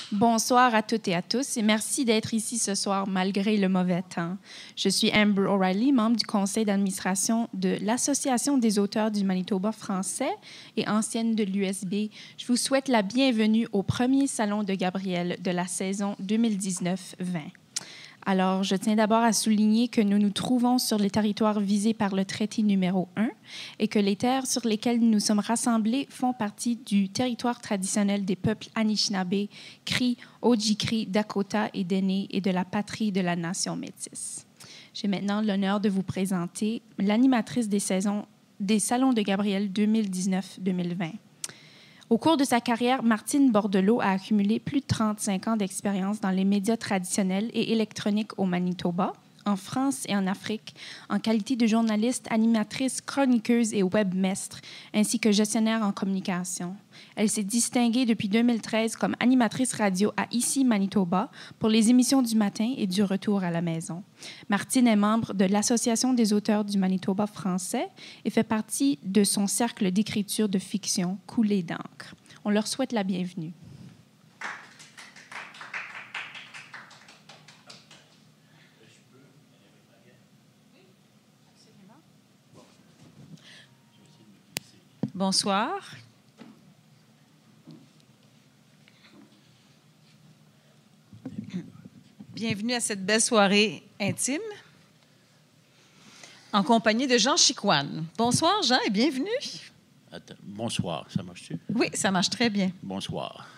Bonsoir à toutes et à tous et merci d'être ici ce soir malgré le mauvais temps. Je suis Amber O'Reilly, membre du conseil d'administration de l'Association des auteurs du Manitoba français et ancienne de l'USB. Je vous souhaite la bienvenue au premier salon de Gabriel de la saison 2019-20. Alors, je tiens d'abord à souligner que nous nous trouvons sur les territoires visés par le traité numéro 1 et que les terres sur lesquelles nous sommes rassemblés font partie du territoire traditionnel des peuples Anishinaabe, Cri, Ojibwe, Dakota et Dene et de la patrie de la nation métisse. J'ai maintenant l'honneur de vous présenter l'animatrice des salons de Gabriel 2019-2020. Au cours de sa carrière, Martine Bordelot a accumulé plus de 35 ans d'expérience dans les médias traditionnels et électroniques au Manitoba, en France et en Afrique, en qualité de journaliste, animatrice, chroniqueuse et webmestre, ainsi que gestionnaire en communication. Elle s'est distinguée depuis 2013 comme animatrice radio à Ici Manitoba pour les émissions du matin et du retour à la maison. Martine est membre de l'Association des auteurs du Manitoba français et fait partie de son cercle d'écriture de fiction Coulée d'encre. On leur souhaite la bienvenue. Bonsoir. Bienvenue à cette belle soirée intime en compagnie de Jean Chicoine. Bonsoir, Jean, et bienvenue. Attends, bonsoir, ça marche-tu? Oui, ça marche très bien. Bonsoir.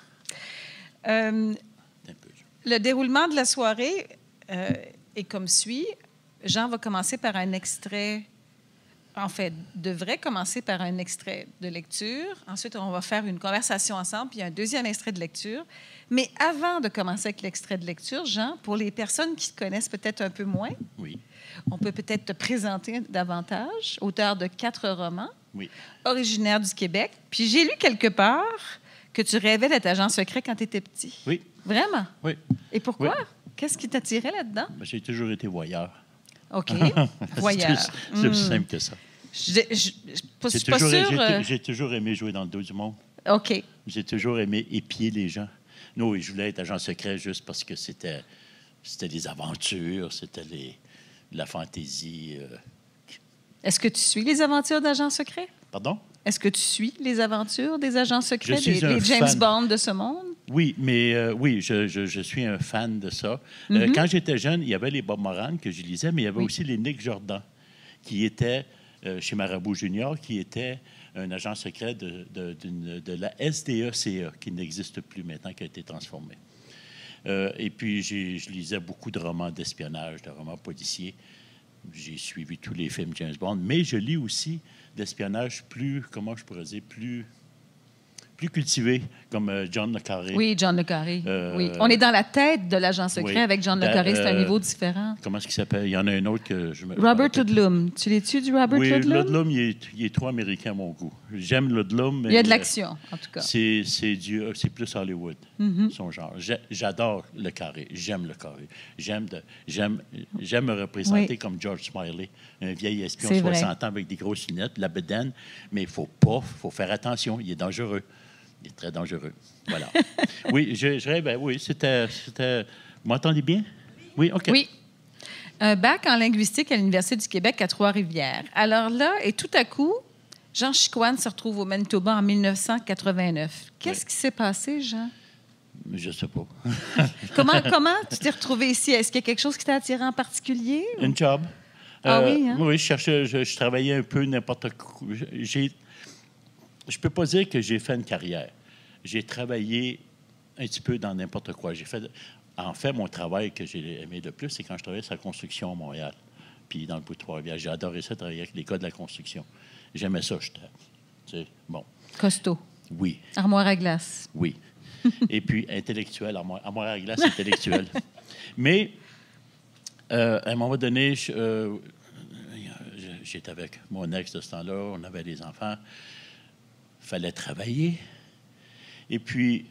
Le déroulement de la soirée est comme suit. Jean va commencer par un extrait... En fait, devrait commencer par un extrait de lecture. Ensuite, on va faire une conversation ensemble, puis un deuxième extrait de lecture. Mais avant de commencer avec l'extrait de lecture, Jean, pour les personnes qui te connaissent peut-être un peu moins, oui. On peut peut-être te présenter davantage. Auteur de 4 romans, oui. Originaire du Québec. Puis j'ai lu quelque part que tu rêvais d'être agent secret quand tu étais petit. Oui. Vraiment? Oui. Et pourquoi? Oui. Qu'est-ce qui t'attirait là-dedans? Ben, j'ai toujours été voyeur. OK. Voyeur. C'est plus simple que ça. Je suis pas sûre... J'ai toujours aimé jouer dans le dos du monde. OK. J'ai toujours aimé épier les gens. Non, je voulais être agent secret juste parce que c'était des aventures, c'était la fantaisie. Est-ce que tu suis les aventures d'agents secrets? Pardon? Est-ce que tu suis les aventures des agents secrets, les James fan. Bond de ce monde? Oui, mais oui, je suis un fan de ça. Quand j'étais jeune, il y avait les Bob Moran que je lisais, mais il y avait aussi les Nick Jordan, qui étaient chez Marabout Junior, qui était un agent secret de la SDECA, qui n'existe plus maintenant, qui a été transformée. Et puis, je lisais beaucoup de romans d'espionnage, de romans policiers. J'ai suivi tous les films James Bond, mais je lis aussi d'espionnage plus, comment je pourrais dire, plus cultivé, comme John le Carré. Oui, John le Carré. Oui. On est dans la tête de l'agent secret avec John le Carré. C'est un niveau différent. Comment est-ce qu'il s'appelle? Il y en a un autre que je me... Robert Ludlum. Tu l'es-tu du Robert Ludlum? Oui, Ludlum, il est trop américain à mon goût. J'aime Ludlum, mais... Il y a de l'action, en tout cas. C'est plus Hollywood, son genre. J'adore le Carré. J'aime le Carré. J'aime me représenter comme George Smiley, un vieil espion de 60 ans avec des grosses lunettes, la bedaine, mais il faut faire attention. Il est dangereux. Il est très dangereux. Voilà. Oui, je rêve. Oui, c'était... Vous m'entendez bien? Oui, OK. Oui. Un bac en linguistique à l'Université du Québec à Trois-Rivières. Alors là, et tout à coup, Jean Chicoine se retrouve au Manitoba en 1989. Qu'est-ce qui s'est passé, Jean? Je ne sais pas. Comment tu t'es retrouvé ici? Est-ce qu'il y a quelque chose qui t'a attiré en particulier? Ou? Un job. Oui, hein? Oui, je travaillais un peu n'importe quoi. Je ne peux pas dire que j'ai fait une carrière. J'ai travaillé un petit peu dans n'importe quoi. En fait, mon travail que j'ai aimé le plus, c'est quand je travaillais sur la construction à Montréal, puis dans le bout de Trois-Rivières. J'ai adoré ça, travailler avec les gars de la construction. J'aimais ça, bon. Costaud. Oui. Armoire à glace. Oui. Et puis, intellectuel, armoire à glace intellectuelle. Mais, à un moment donné, j'étais avec mon ex de ce temps-là, on avait des enfants. Il fallait travailler. Et puis,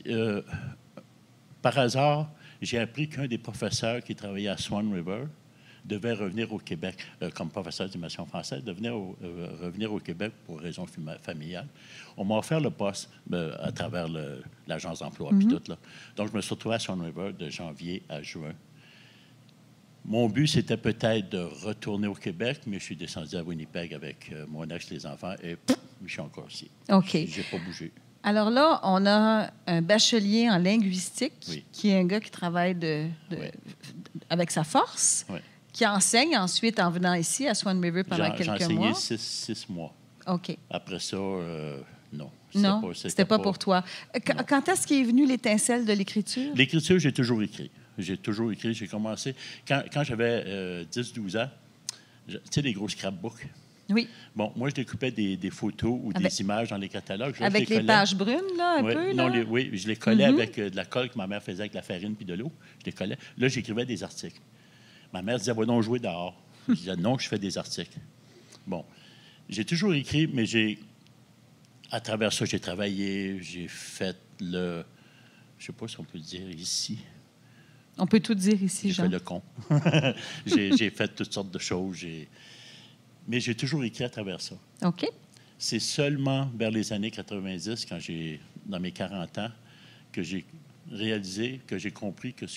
par hasard, j'ai appris qu'un des professeurs qui travaillait à Swan River, devait revenir au Québec comme professeur d'immersion française, revenir au Québec pour raisons familiales. On m'a offert le poste à travers l'agence d'emploi puis tout, là. Donc, je me suis retrouvé à Swan River de janvier à juin. Mon but, c'était peut-être de retourner au Québec, mais je suis descendu à Winnipeg avec mon ex, les enfants, et je suis encore ici. OK. Je n'ai pas bougé. Alors là, on a un bachelier en linguistique Oui. qui est un gars qui travaille avec sa force, qui enseigne ensuite en venant ici à Swan River pendant quelques mois. J'ai enseigné 6 mois. OK. Après ça, non. Non, c'était pas pour toi. Quand est-ce qu'est venue l'étincelle de l'écriture? L'écriture, j'ai toujours écrit. J'ai commencé... Quand j'avais 10-12 ans, tu sais, les gros scrapbooks? Oui. Bon, moi, je découpais des photos ou des images dans les catalogues. Avec les pages brunes, là, un peu? Non, là? oui, je les collais avec de la colle que ma mère faisait avec la farine puis de l'eau. Je les collais. Là, j'écrivais des articles. Ma mère disait, va donc jouer dehors. Je disais, non, je fais des articles. Bon, j'ai toujours écrit, mais à travers ça, j'ai travaillé, j'ai fait je ne sais pas si on peut le dire ici. On peut tout dire ici, Jean. J'ai fait le con. j'ai fait toutes sortes de choses. Mais j'ai toujours écrit à travers ça. OK. C'est seulement vers les années 90, dans mes 40 ans, que j'ai réalisé, que j'ai compris que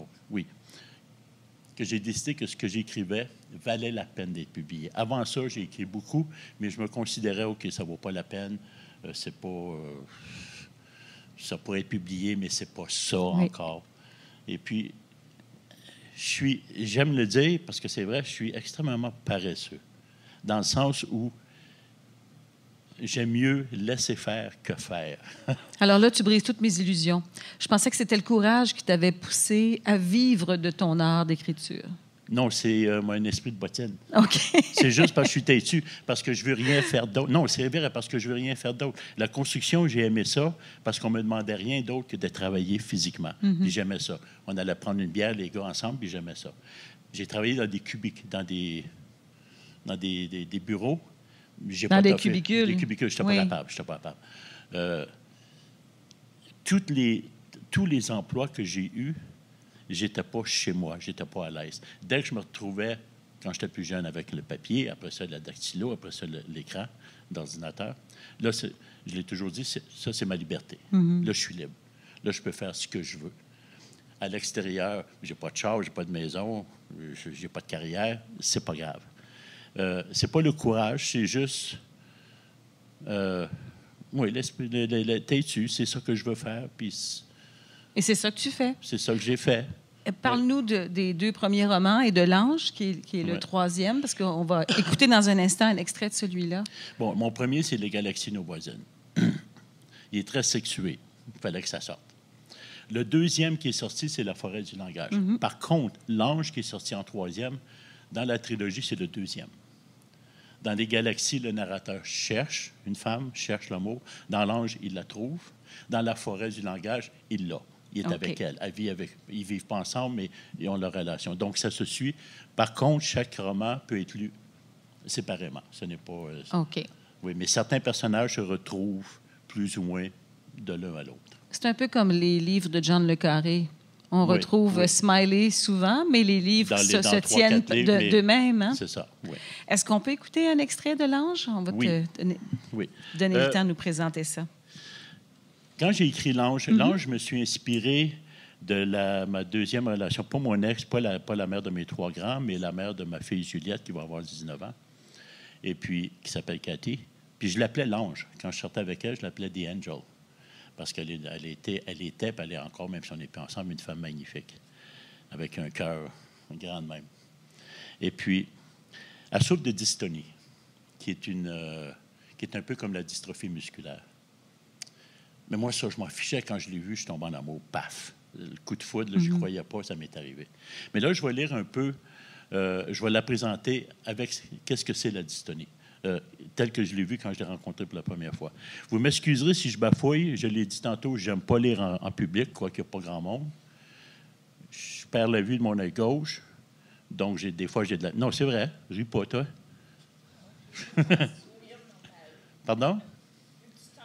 j'ai décidé que ce que j'écrivais valait la peine d'être publié. Avant ça, j'ai écrit beaucoup, mais je me considérais, OK, ça ne vaut pas la peine, c'est pas... ça pourrait être publié, mais c'est pas ça encore. Et puis, j'aime le dire, parce que c'est vrai, je suis extrêmement paresseux, dans le sens où j'aime mieux laisser faire que faire. Alors là, tu brises toutes mes illusions. Je pensais que c'était le courage qui t'avait poussé à vivre de ton art d'écriture. Non, c'est un esprit de bottine. OK. C'est juste parce que je suis têtu, parce que je veux rien faire d'autre. Non, c'est vrai, parce que je veux rien faire d'autre. La construction, j'ai aimé ça parce qu'on me demandait rien d'autre que de travailler physiquement. Puis j'aimais ça. On allait prendre une bière, les gars, ensemble, puis j'aimais ça. J'ai travaillé dans des cubiques, dans des bureaux. Dans des cubicules. Des cubicules, je n'étais pas capable. Tous les emplois que j'ai eus, j'étais pas chez moi, j'étais pas à l'aise. Dès que je me retrouvais, quand j'étais plus jeune, avec le papier, après ça, la dactylo, après ça, l'écran d'ordinateur, là, je l'ai toujours dit, ça, c'est ma liberté. Là, je suis libre. Là, je peux faire ce que je veux. À l'extérieur, j'ai pas de char, j'ai pas de maison, j'ai pas de carrière, c'est pas grave. C'est pas le courage, c'est juste... l'esprit, têtu, c'est ça que je veux faire, puis... Et c'est ça que tu fais. C'est ça que j'ai fait. Parle-nous des 2 premiers romans et de L'Ange, qui est le 3e, parce qu'on va écouter dans un instant un extrait de celui-là. Bon, mon premier, c'est Les Galaxies nos voisines. Il est très sexué. Il fallait que ça sorte. Le 2e qui est sorti, c'est La forêt du langage. Par contre, L'Ange, qui est sorti en 3e, dans la trilogie, c'est le 2e. Dans Les Galaxies, le narrateur cherche une femme, cherche l'amour. Dans L'Ange, il la trouve. Dans La forêt du langage, il l'a. Il est avec elle. Ils ne vivent pas ensemble, mais ils ont leur relation. Donc, ça se suit. Par contre, chaque roman peut être lu séparément. Ce n'est pas... OK. Oui, mais certains personnages se retrouvent plus ou moins de l'un à l'autre. C'est un peu comme les livres de John le Carré. On retrouve Smiley souvent, mais les livres se tiennent d'eux-mêmes. Hein? C'est ça, oui. Est-ce qu'on peut écouter un extrait de L'Ange? On va te donner le temps de nous présenter ça. Quand j'ai écrit L'Ange, je me suis inspiré de ma deuxième relation. Pas mon ex, pas la mère de mes 3 grands, mais la mère de ma fille Juliette, qui va avoir 19 ans, et puis qui s'appelle Cathy. Puis je l'appelais L'Ange. Quand je sortais avec elle, je l'appelais The Angel. Parce qu'elle était, puis elle est encore, même si on n'est plus ensemble, une femme magnifique, avec un cœur grand même. Et puis, elle souffre de dystonie, qui est un peu comme la dystrophie musculaire. Mais moi, ça, je m'en fichais quand je l'ai vu, je tombe en amour, paf. Le coup de foudre, là, je ne croyais pas, ça m'est arrivé. Mais là, je vais lire un peu, je vais la présenter avec qu'est-ce que c'est la dystonie, telle que je l'ai vue quand je l'ai rencontrée pour la première fois. Vous m'excuserez si je bafouille, je l'ai dit tantôt, je n'aime pas lire en public, quoiqu'il n'y a pas grand monde. Je perds la vue de mon œil gauche, donc des fois, j'ai de la... Non, c'est vrai, je ris pas, toi. Pardon?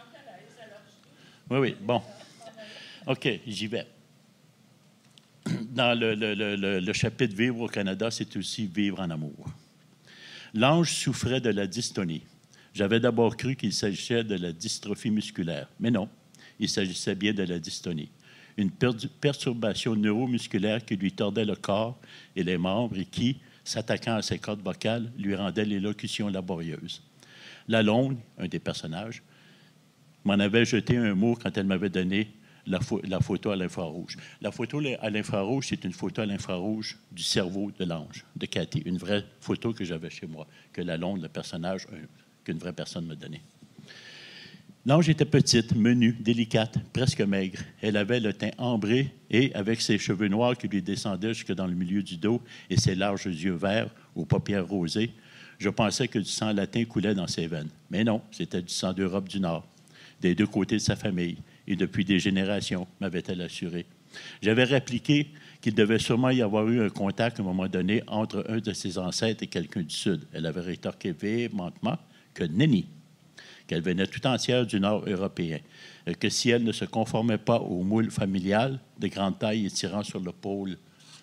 Oui, bon. OK, j'y vais. dans le chapitre « Vivre au Canada », c'est aussi « Vivre en amour ». L'ange souffrait de la dystonie. J'avais d'abord cru qu'il s'agissait de la dystrophie musculaire, mais non, il s'agissait bien de la dystonie. Une perturbation neuromusculaire qui lui tordait le corps et les membres et qui, s'attaquant à ses cordes vocales, lui rendait l'élocution laborieuse. Lalonde, un des personnages, m'en avait jeté un mot quand elle m'avait donné la photo à l'infrarouge. La photo à l'infrarouge, c'est une photo à l'infrarouge du cerveau de l'ange, de Cathy, une vraie photo que j'avais chez moi, que Lalonde, le personnage, qu'une vraie personne me donnait. L'ange était petite, menue, délicate, presque maigre. Elle avait le teint ambré et, avec ses cheveux noirs qui lui descendaient jusque dans le milieu du dos et ses larges yeux verts aux paupières rosées, je pensais que du sang latin coulait dans ses veines. Mais non, c'était du sang d'Europe du Nord, des deux côtés de sa famille, et depuis des générations, m'avait-elle assuré. J'avais répliqué qu'il devait sûrement y avoir eu un contact à un moment donné entre un de ses ancêtres et quelqu'un du Sud. Elle avait rétorqué véhémentement que nenni, qu'elle venait tout entière du Nord européen, que si elle ne se conformait pas au moule familial de grande taille et tirant sur le pâle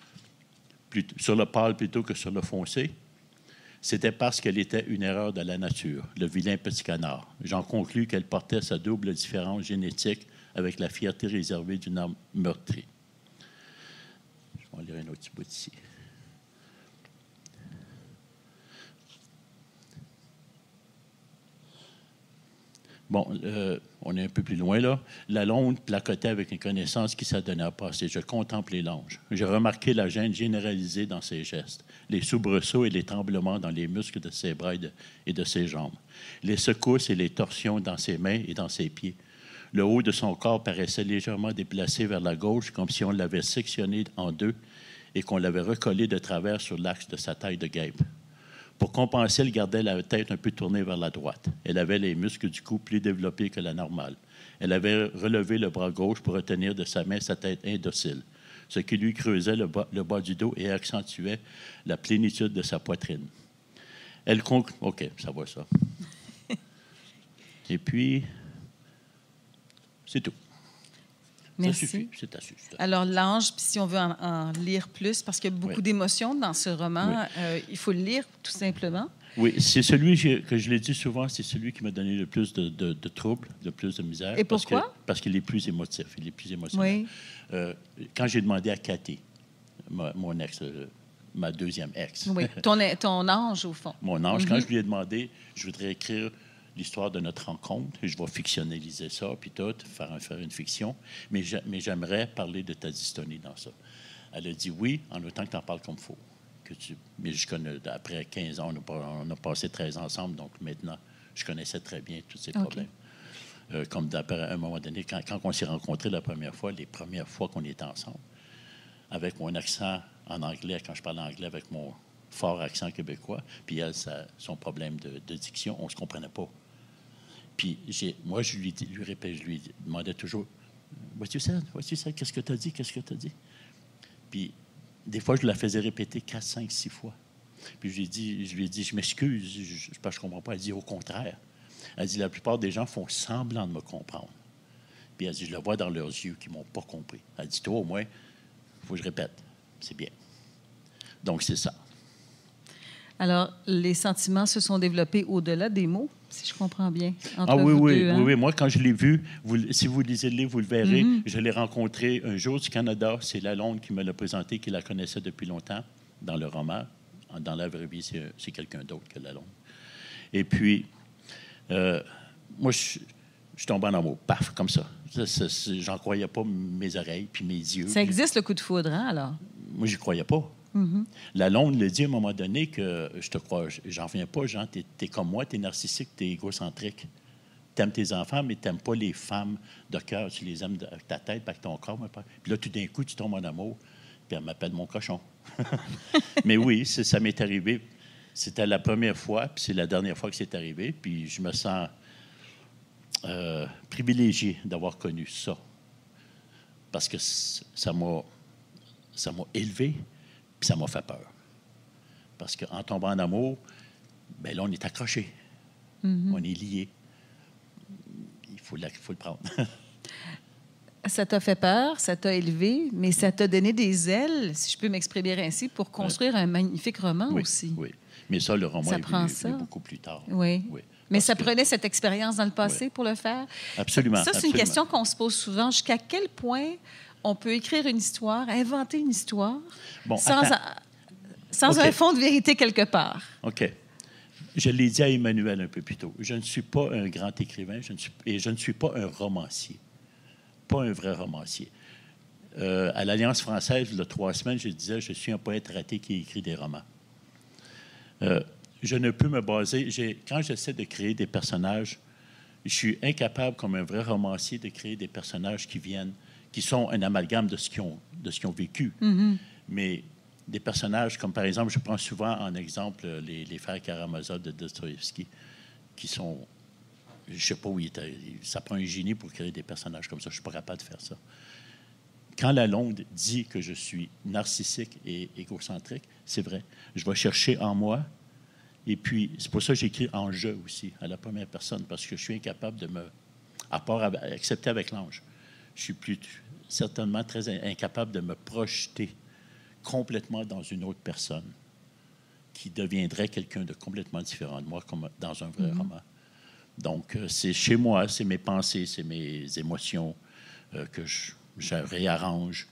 plutôt que sur le foncé, c'était parce qu'elle était une erreur de la nature, le vilain petit canard. J'en conclus qu'elle portait sa double différence génétique avec la fierté réservée d'une âme meurtrie. Je vais en lire un autre petit bout ici. Bon, on est un peu plus loin, là. Lalonde placotait avec une connaissance qui s'adonnait à passer. Je contemplais l'ange. J'ai remarqué la gêne généralisée dans ses gestes, les soubresauts et les tremblements dans les muscles de ses bras et de ses jambes, les secousses et les torsions dans ses mains et dans ses pieds. Le haut de son corps paraissait légèrement déplacé vers la gauche, comme si on l'avait sectionné en deux et qu'on l'avait recollé de travers sur l'axe de sa taille de guêpe. Pour compenser, elle gardait la tête un peu tournée vers la droite. Elle avait les muscles du cou plus développés que la normale. Elle avait relevé le bras gauche pour retenir de sa main sa tête indocile, ce qui lui creusait le bas du dos et accentuait la plénitude de sa poitrine. OK, ça va, ça. Et puis, c'est tout. Merci. Ça suffit, c'est assez. Alors, l'ange, puis si on veut en lire plus, parce qu'il y a beaucoup d'émotions dans ce roman, il faut le lire tout simplement. Oui, c'est celui que je l'ai dit souvent, c'est celui qui m'a donné le plus de troubles, le plus de misère. Et pourquoi? Parce qu'il est plus émotif, il est plus émotionnel. Oui. Quand j'ai demandé à Cathy, mon ex, ma deuxième ex. Oui, ton ange, au fond. Mon ange, quand je lui ai demandé, je voudrais écrire l'histoire de notre rencontre, et je vais fictionnaliser ça, puis tout, faire une fiction, mais j'aimerais parler de ta dystonie dans ça. Elle a dit oui, en autant que tu en parles comme il faut. Mais je connais, après 15 ans, on a passé 13 ans ensemble, donc maintenant, je connaissais très bien tous ces problèmes. Comme à un moment donné, quand on s'est rencontrés la première fois, les premières fois qu'on était ensemble, avec mon accent en anglais, quand je parle anglais avec mon fort accent québécois, puis elle, son problème de diction, on ne se comprenait pas. Puis moi, je lui demandais toujours, « What you said? Qu'est-ce que tu as dit? Qu'est-ce que tu as dit? » Puis des fois, je la faisais répéter 4, 5, 6 fois. Puis je lui ai dit, je m'excuse, parce que je ne comprends pas. Elle dit, au contraire. Elle dit, la plupart des gens font semblant de me comprendre. Puis elle dit, je le vois dans leurs yeux qu'ils ne m'ont pas compris. Elle dit, toi, au moins, il faut que je répète. C'est bien. Donc, c'est ça. Alors, les sentiments se sont développés au-delà des mots, si je comprends bien. Oui. Moi, quand je l'ai vu, si vous lisez le livre, vous le verrez. Je l'ai rencontré un jour du Canada. C'est Lalonde qui me l'a présenté, qui la connaissait depuis longtemps dans le roman. Dans la vraie vie, c'est quelqu'un d'autre que Lalonde. Et puis, moi, je suis tombé en amour. Paf, comme ça. J'en croyais pas mes oreilles puis mes yeux. Ça existe, le coup de foudre, hein, alors? Moi, j'y croyais pas. Lalonde le dit à un moment donné que je te crois, j'en reviens pas, Jean, t'es comme moi, t'es narcissique, t'es égocentrique. T'aimes tes enfants, mais t'aimes pas les femmes de cœur. Tu les aimes avec ta tête, avec ton corps. Puis là, tout d'un coup, tu tombes en amour, puis elle m'appelle mon cochon. Mais oui, ça m'est arrivé. C'était la première fois, puis c'est la dernière fois que c'est arrivé. Puis je me sens privilégié d'avoir connu ça. Parce que ça m'a élevé, puis ça m'a fait peur. Parce qu'en tombant en amour, bien là, on est accroché. On est lié. Il faut le prendre. ça t'a fait peur, ça t'a élevé, mais ça t'a donné des ailes, si je peux m'exprimer ainsi, pour construire un magnifique roman aussi. Oui, mais ça, le roman ça est prend venu beaucoup plus tard. Oui. Mais ça prenait cette expérience dans le passé pour le faire? Absolument. Ça, c'est une question qu'on se pose souvent. Jusqu'à quel point on peut écrire une histoire, inventer une histoire, sans un fond de vérité quelque part? OK. Je l'ai dit à Emmanuel un peu plus tôt. Je ne suis pas un grand écrivain et je ne suis pas un romancier. Pas un vrai romancier. À l'Alliance française, il y a 3 semaines, je disais, je suis un poète raté qui écrit des romans. Je ne peux me baser... Quand j'essaie de créer des personnages, je suis incapable, comme un vrai romancier, de créer des personnages qui sont un amalgame de ce qu'ils ont vécu. Mm-hmm. Mais des personnages comme, par exemple, je prends souvent en exemple les frères Karamazov de Dostoïevski, qui sont... Je ne sais pas où il était. Ça prend un génie pour créer des personnages comme ça. Je ne suis pas capable de faire ça. Quand Lalonde dit que je suis narcissique et égocentrique, c'est vrai. Je vais chercher en moi. Et puis, c'est pour ça que j'écris en « je » aussi, à la première personne, parce que je suis incapable de me... À part accepter avec l'ange, je suis certainement très incapable de me projeter complètement dans une autre personne qui deviendrait quelqu'un de complètement différent de moi, comme dans un vrai roman. Donc, c'est chez moi, c'est mes pensées, c'est mes émotions que je réarrange.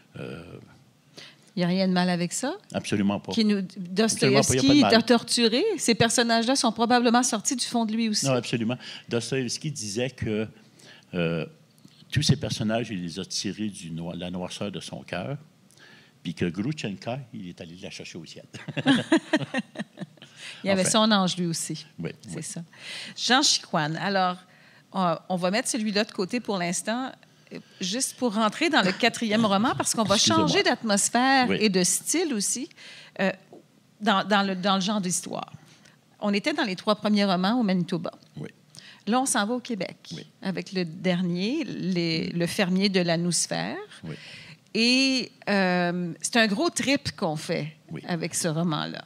Il n'y a rien de mal avec ça? Absolument pas. Dostoïevski t'a torturé. Ces personnages-là sont probablement sortis du fond de lui aussi. Non, absolument. Dostoïevski disait que tous ces personnages, il les a tirés de la noirceur de son cœur, puis que Grouchenka, il est allé la chercher au ciel. Il y avait son ange, lui aussi. Oui. C'est ça. Jean Chicoine, alors, on va mettre celui-là de côté pour l'instant, juste pour rentrer dans le 4e roman, parce qu'on va changer d'atmosphère et de style aussi dans le genre d'histoire. On était dans les 3 premiers romans au Manitoba. Oui. Là, on s'en va au Québec avec le dernier, Le fermier de la Nousphère. Oui. Et c'est un gros trip qu'on fait avec ce roman-là.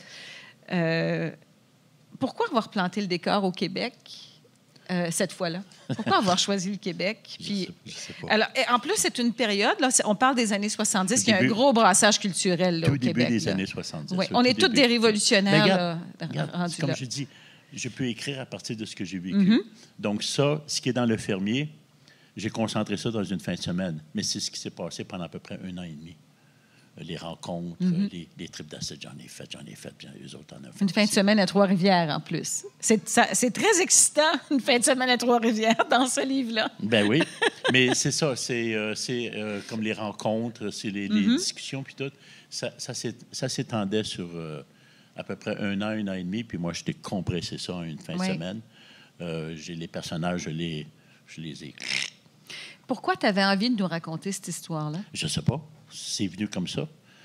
Pourquoi avoir planté le décor au Québec cette fois-là? Pourquoi avoir choisi le Québec? Puis, je sais pas. Alors, en plus, c'est une période, là, on parle des années 70, il y a un gros brassage culturel là, au Québec. Tout début des années 70. Oui, on est tous des révolutionnaires. Regarde, comme je dis, je peux écrire à partir de ce que j'ai vécu. Donc ça, ce qui est dans Le Fermier, j'ai concentré ça dans une fin de semaine. Mais c'est ce qui s'est passé pendant à peu près 1 an et demi. Les rencontres, les trips d'acide, j'en ai fait, puis eux autres en ont fait. Une fin de semaine à Trois-Rivières, en plus. C'est très excitant, une fin de semaine à Trois-Rivières, dans ce livre-là. Ben oui, mais c'est ça, c'est comme les rencontres, c'est les discussions, puis tout. Ça s'étendait sur à peu près 1 an et demi, puis moi, je t'ai compressé ça en une fin de semaine. J'ai les personnages, je les ai... Pourquoi tu avais envie de nous raconter cette histoire-là? Je sais pas. C'est venu comme ça.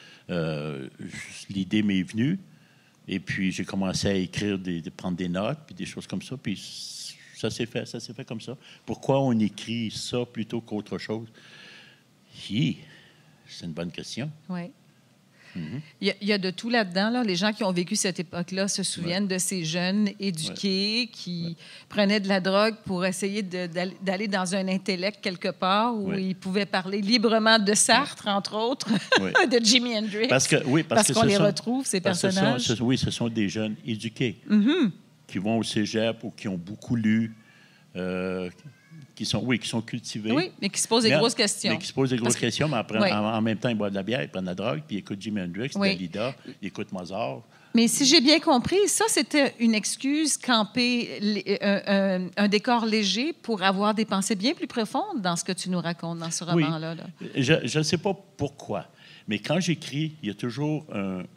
L'idée m'est venue. Et puis, j'ai commencé à écrire, prendre des notes, puis des choses comme ça. Puis, ça s'est fait comme ça. Pourquoi on écrit ça plutôt qu'autre chose? C'est une bonne question. Oui. Il y a de tout là-dedans. Là. Les gens qui ont vécu cette époque-là se souviennent de ces jeunes éduqués qui prenaient de la drogue pour essayer d'aller dans un intellect quelque part où ils pouvaient parler librement de Sartre, entre autres, de Jimi Hendrix. Parce qu'on les retrouve, ces personnages. Ce sont des jeunes éduqués qui vont au cégep ou qui ont beaucoup lu, qui sont cultivés. Oui, mais qui se posent des grosses questions. Mais qui se posent des grosses questions, mais en même temps, ils boivent de la bière, ils prennent de la drogue, puis ils écoutent Jimi Hendrix, Dalida, ils écoutent Mozart. Mais si j'ai bien compris, ça, c'était une excuse, camper un décor léger pour avoir des pensées bien plus profondes dans ce que tu nous racontes dans ce roman-là. Là. Je ne sais pas pourquoi, mais quand j'écris, il y a toujours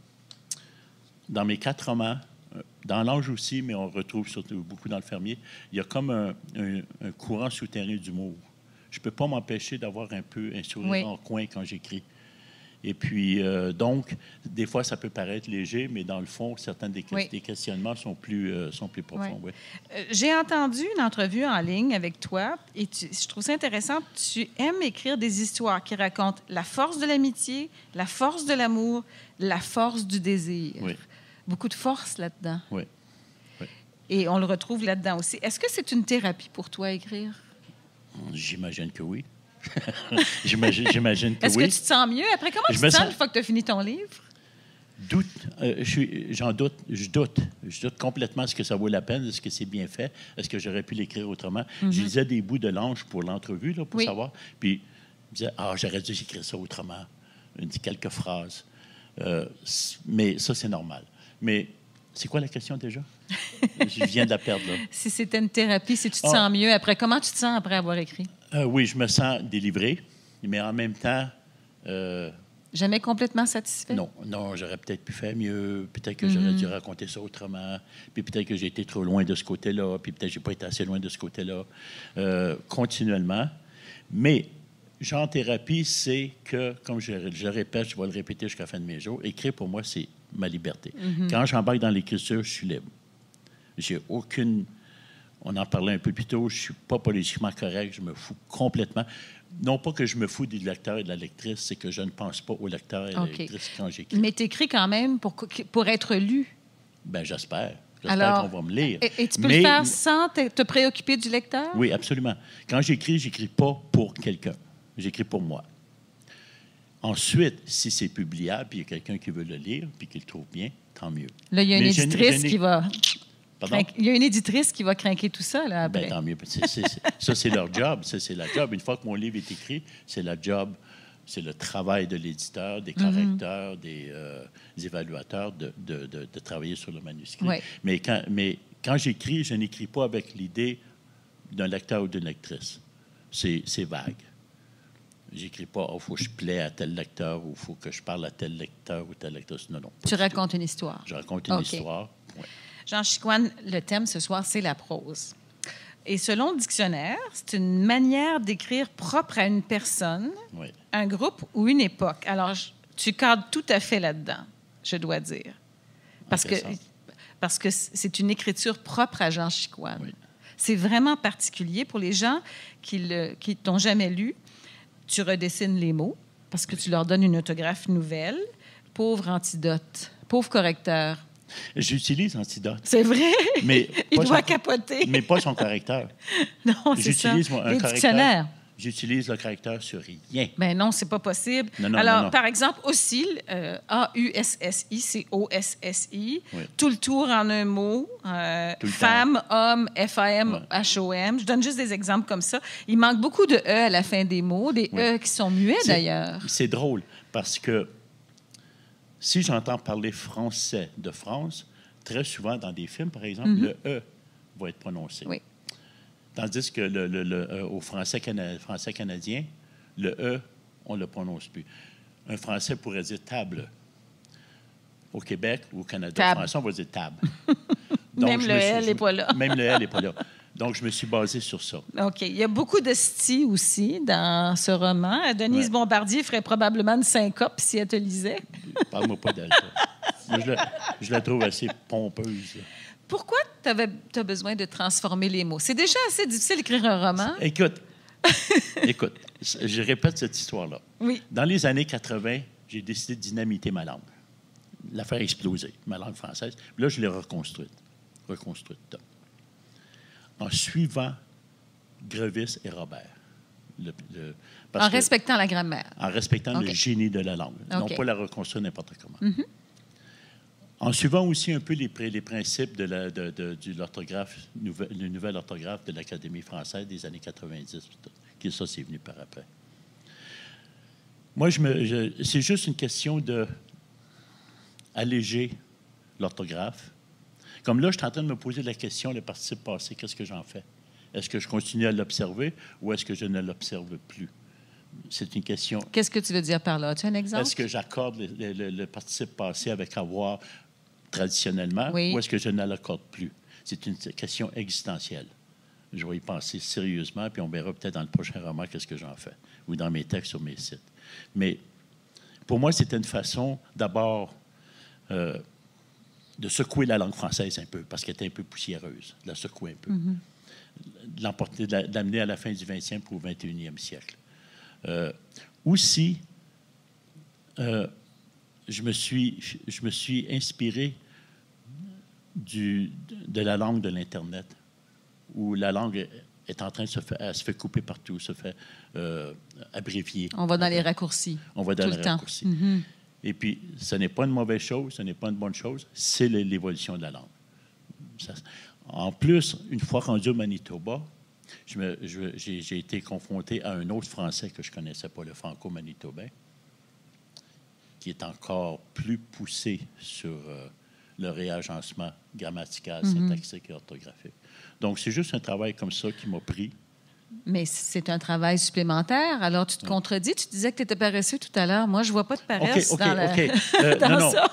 dans mes 4 romans, dans l'Ange aussi, mais on retrouve surtout beaucoup dans Le Fermier, il y a comme un courant souterrain d'humour. Je ne peux pas m'empêcher d'avoir un peu un sourire en coin quand j'écris. Et puis, donc, des fois, ça peut paraître léger, mais dans le fond, certains des questionnements sont plus profonds. Oui. J'ai entendu une entrevue en ligne avec toi et je trouve ça intéressant. Tu aimes écrire des histoires qui racontent la force de l'amitié, la force de l'amour, la force du désir. Oui. Beaucoup de force là-dedans. Oui. Et on le retrouve là-dedans aussi. Est-ce que c'est une thérapie pour toi, écrire? J'imagine que oui. J'imagine que Est-ce oui. que tu te sens mieux après? Comment tu te sens une fois que tu as fini ton livre? J'en doute. Je doute complètement. Est-ce que ça vaut la peine? Est-ce que c'est bien fait? Est-ce que j'aurais pu l'écrire autrement? Je lisais des bouts de l'ange pour l'entrevue, là, pour savoir. Puis, je me disais, j'aurais dû écrire ça autrement. Quelques phrases. Mais ça, c'est normal. Mais c'est quoi la question déjà? Je viens de la perdre, là. Si c'était une thérapie, si tu te sens mieux après, comment tu te sens après avoir écrit? Oui, je me sens délivré, mais en même temps... Jamais complètement satisfait? Non, j'aurais peut-être pu faire mieux. Peut-être que j'aurais dû raconter ça autrement. Puis peut-être que j'ai été trop loin de ce côté-là. Puis peut-être que j'ai pas été assez loin de ce côté-là. Continuellement. Mais, genre thérapie, c'est que, comme je répète, je vais le répéter jusqu'à la fin de mes jours, écrire pour moi, c'est ma liberté. Quand j'embarque dans l'écriture, je suis libre. J'ai aucune... On en parlait un peu plus tôt, je ne suis pas politiquement correct, je me fous complètement. Non pas que je me fous du lecteur et de la lectrice, c'est que je ne pense pas au lecteur et à la lectrice quand j'écris. Mais tu écris quand même pour être lu. Bien, j'espère. J'espère qu'on va me lire. Et tu peux le faire sans te préoccuper du lecteur? Oui, absolument. Quand j'écris pas pour quelqu'un. J'écris pour moi. Ensuite, si c'est publiable, puis il y a quelqu'un qui veut le lire, puis qui le trouve bien, tant mieux. Là, il y a une éditrice qui va... Pardon? Il y a une éditrice qui va craquer tout ça, là, après. Bien, tant mieux. Ça, c'est leur job. Ça, c'est la job. Une fois que mon livre est écrit, c'est la job, c'est le travail de l'éditeur, des correcteurs, des évaluateurs de travailler sur le manuscrit. Oui. Mais quand j'écris, je n'écris pas avec l'idée d'un lecteur ou d'une lectrice. C'est vague. J'écris pas, il faut que je plaie à tel lecteur ou il faut que je parle à tel lecteur ou telle lectrice. Non. Tu racontes une histoire. Je raconte une histoire. Ouais. Jean Chicoine, le thème ce soir, c'est la prose. Et selon le dictionnaire, c'est une manière d'écrire propre à une personne, un groupe ou une époque. Alors, tu cadres tout à fait là-dedans, je dois dire. Parce que c'est une écriture propre à Jean Chicoine. Oui. C'est vraiment particulier pour les gens qui t'ont jamais lu. Tu redessines les mots parce que tu leur donnes une orthographe nouvelle. Pauvre antidote, pauvre correcteur. J'utilise Antidote. C'est vrai? Mais il doit capoter. Mais pas son correcteur. Non, c'est ça. J'utilise un correcteur. J'utilise le correcteur sur rien. Ben non, c'est pas possible. Non. Par exemple, Aussile, A-U-S-S-I, c'est O-S-S-I. Oui. Tout le tour en un mot. Femme, homme, F-A-M, H-O-M. Je donne juste des exemples comme ça. Il manque beaucoup de E à la fin des mots, des E qui sont muets d'ailleurs. C'est drôle parce que si j'entends parler français de France, très souvent dans des films, par exemple, le E va être prononcé. Oui. Tandis que au français canadien, le E, on ne le prononce plus. Un Français pourrait dire table. Au Québec ou au Canada, français, on va dire table. Donc, même le L n'est pas là. Même le L n'est pas là. Donc, je me suis basé sur ça. OK. Il y a beaucoup de sties aussi dans ce roman. Denise Bombardier ferait probablement une syncope si elle te lisait. Parle-moi pas d'elle. Moi, je la trouve assez pompeuse. Pourquoi tu as besoin de transformer les mots? C'est déjà assez difficile d'écrire un roman. Écoute, je répète cette histoire-là. Oui. Dans les années 80, j'ai décidé de dynamiter ma langue, la faire exploser, ma langue française. Puis là, je l'ai reconstruite. En suivant Grevis et Robert. En respectant la grammaire. En respectant le génie de la langue. Non pas la reconstruire n'importe comment. Mm-hmm. En suivant aussi un peu les principes de l'orthographe, le nouvel orthographe de l'Académie française des années 90. Ça, c'est venu par après. Moi, c'est juste une question d'alléger l'orthographe. Comme là, je suis en train de me poser la question, le participe passé, qu'est-ce que j'en fais? Est-ce que je continue à l'observer ou est-ce que je ne l'observe plus? C'est une question. Qu'est-ce que tu veux dire par là? Tu as un exemple? Est-ce que j'accorde le participe passé avec avoir traditionnellement ou est-ce que je ne l'accorde plus? C'est une question existentielle. Je vais y penser sérieusement, puis on verra peut-être dans le prochain roman qu'est-ce que j'en fais, ou dans mes textes sur mes sites. Mais pour moi, c'était une façon, d'abord, de secouer la langue française un peu, parce qu'elle était un peu poussiéreuse, de la secouer un peu. De l'amener à la fin du 20e pour le 21e siècle. Aussi, je me suis inspiré de la langue de l'Internet, où la langue est en train de elle se fait couper partout, se fait abrévier. On va dans les raccourcis. On va dans tout les le temps. raccourcis. Et puis, ce n'est pas une mauvaise chose, ce n'est pas une bonne chose, c'est l'évolution de la langue. En plus, une fois rendu au Manitoba, j'ai été confronté à un autre français que je ne connaissais pas, le franco-manitobain, qui est encore plus poussé sur le réagencement grammatical, syntaxique et orthographique. Donc, c'est juste un travail comme ça qui m'a pris. Mais c'est un travail supplémentaire. Alors, tu te contredis. Tu disais que tu étais paresseux tout à l'heure. Moi, je ne vois pas de paresse dans dans ça.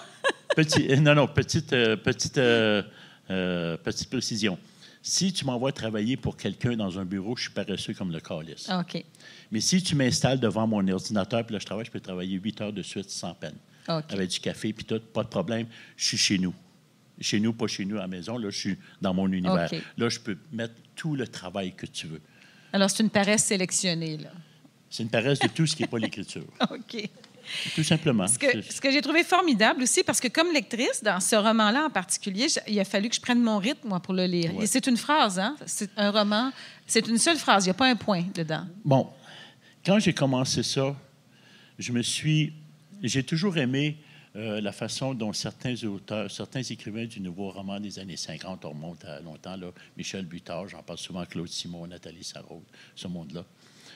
Petite précision. Si tu m'envoies travailler pour quelqu'un dans un bureau, je suis paresseux comme le calice. OK. Mais si tu m'installes devant mon ordinateur, puis là, je peux travailler 8 heures de suite sans peine. Okay. Avec du café, puis tout, pas de problème. Je suis chez nous. Chez nous, pas chez nous à la maison. Là, je suis dans mon univers. Okay. Là, je peux mettre tout le travail que tu veux. Alors, c'est une paresse sélectionnée, là. C'est une paresse de tout ce qui n'est pas l'écriture. OK. Tout simplement. Ce que j'ai trouvé formidable aussi, parce que comme lectrice, dans ce roman-là en particulier, il a fallu que je prenne mon rythme, moi, pour le lire. Ouais. Et c'est une phrase, hein? C'est un roman, c'est une seule phrase, il n'y a pas un point dedans. Bon, quand j'ai commencé ça, j'ai toujours aimé la façon dont certains auteurs, certains écrivains du nouveau roman des années 50, on remonte à longtemps, là, Michel Butor, j'en parle souvent, Claude Simon, Nathalie Sarraute, ce monde-là.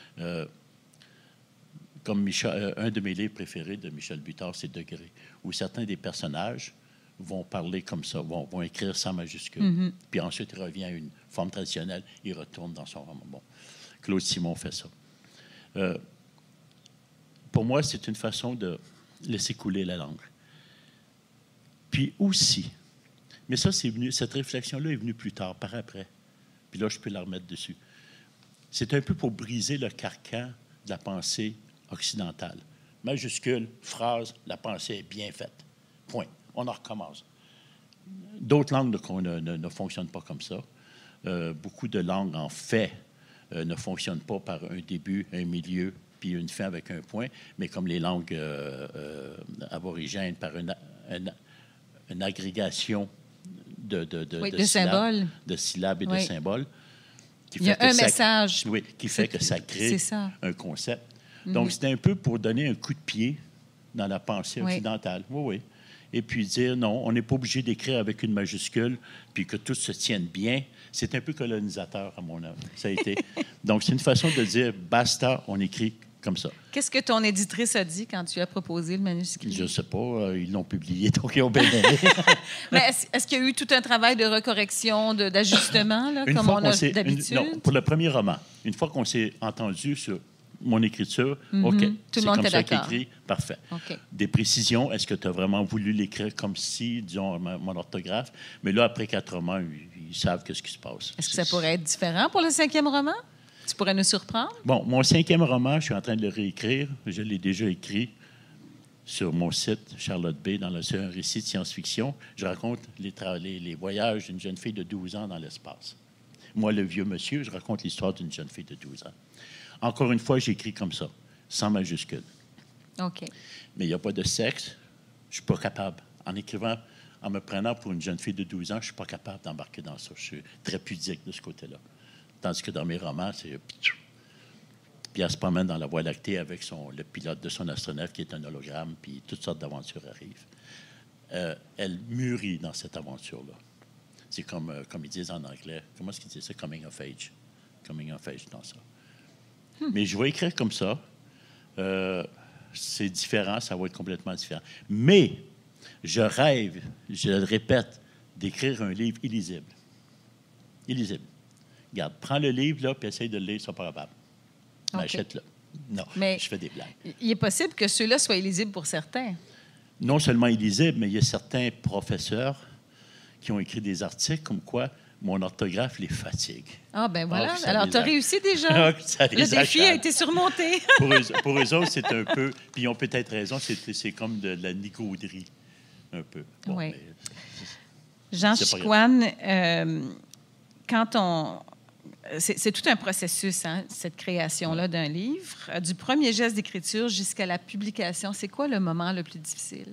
Comme un de mes livres préférés de Michel Butor, c'est Degré, où certains des personnages vont parler comme ça, vont écrire sans majuscule. Puis ensuite, il revient à une forme traditionnelle, il retourne dans son roman. Bon, Claude Simon fait ça. Pour moi, c'est une façon de laisser couler la langue. Puis aussi, mais ça, cette réflexion-là est venue plus tard, par après. Puis là, je peux la remettre dessus. C'est un peu pour briser le carcan de la pensée occidentale. Majuscule, phrase, la pensée est bien faite. Point. On en recommence. D'autres langues ne fonctionnent pas comme ça. Beaucoup de langues, en fait, ne fonctionnent pas par un début, un milieu, puis une fin avec un point, mais comme les langues aborigènes, par une agrégation de symboles, de syllabes et de symboles. Il y a un message. Oui, qui fait que ça crée un concept. Donc, c'est un peu pour donner un coup de pied dans la pensée occidentale. Oui. Et puis dire, non, on n'est pas obligé d'écrire avec une majuscule, puis que tout se tienne bien. C'est un peu colonisateur, à mon avis. Ça a été. Donc, c'est une façon de dire, basta, on écrit comme ça. Qu'est-ce que ton éditrice a dit quand tu as proposé le manuscrit? Je ne sais pas. Ils l'ont publié, donc ils ont bien aimé. Mais est-ce qu'il y a eu tout un travail de recorrection, d'ajustement, là, comme on a d'habitude? Non, pour le premier roman, une fois qu'on s'est entendu sur mon écriture, OK, tout le monde comme ça d'accord. qu'écrit, parfait. Okay. Des précisions, est-ce que tu as vraiment voulu l'écrire comme si, disons, mon orthographe? Mais là, après 4 romans, ils savent ce qui se passe. Est-ce que ça pourrait être différent pour le 5e roman? Tu pourrais nous surprendre? Bon, mon 5e roman, je suis en train de le réécrire. Je l'ai déjà écrit sur mon site, Charlotte B., c'est un récit de science-fiction. Je raconte les voyages d'une jeune fille de 12 ans dans l'espace. Moi, le vieux monsieur, je raconte l'histoire d'une jeune fille de 12 ans. Encore une fois, j'écris comme ça, sans majuscule. OK. Mais il n'y a pas de sexe. Je ne suis pas capable. En écrivant, en me prenant pour une jeune fille de 12 ans, je ne suis pas capable d'embarquer dans ça. Je suis très pudique de ce côté-là. Tandis que dans mes romans, c'est... Puis elle se promène dans la Voie lactée avec le pilote de son astronef qui est un hologramme, puis toutes sortes d'aventures arrivent. Elle mûrit dans cette aventure-là. C'est comme ils disent en anglais. Comment est-ce qu'ils disent ça? Coming of age. Coming of age dans ça. Mais je vais écrire comme ça. C'est différent, ça va être complètement différent. Mais je rêve, je le répète, d'écrire un livre illisible. Illisible. Regarde, prends le livre, là, puis essaye de le lire, c'est pas capable. Mais achète-le. Non, je fais des blagues. Il est possible que ceux-là soient illisibles pour certains. Non seulement illisibles, mais il y a certains professeurs qui ont écrit des articles comme quoi mon orthographe les fatigue. Ah, ben voilà. Alors, tu as réussi déjà. Le défi a été surmonté. Pour eux autres, c'est un peu... Puis ils ont peut-être raison, c'est comme de la nigauderie, un peu. Bon, oui. Jean Chicoine, quand on... C'est tout un processus, hein, cette création-là d'un livre. Du premier geste d'écriture jusqu'à la publication, c'est quoi le moment le plus difficile?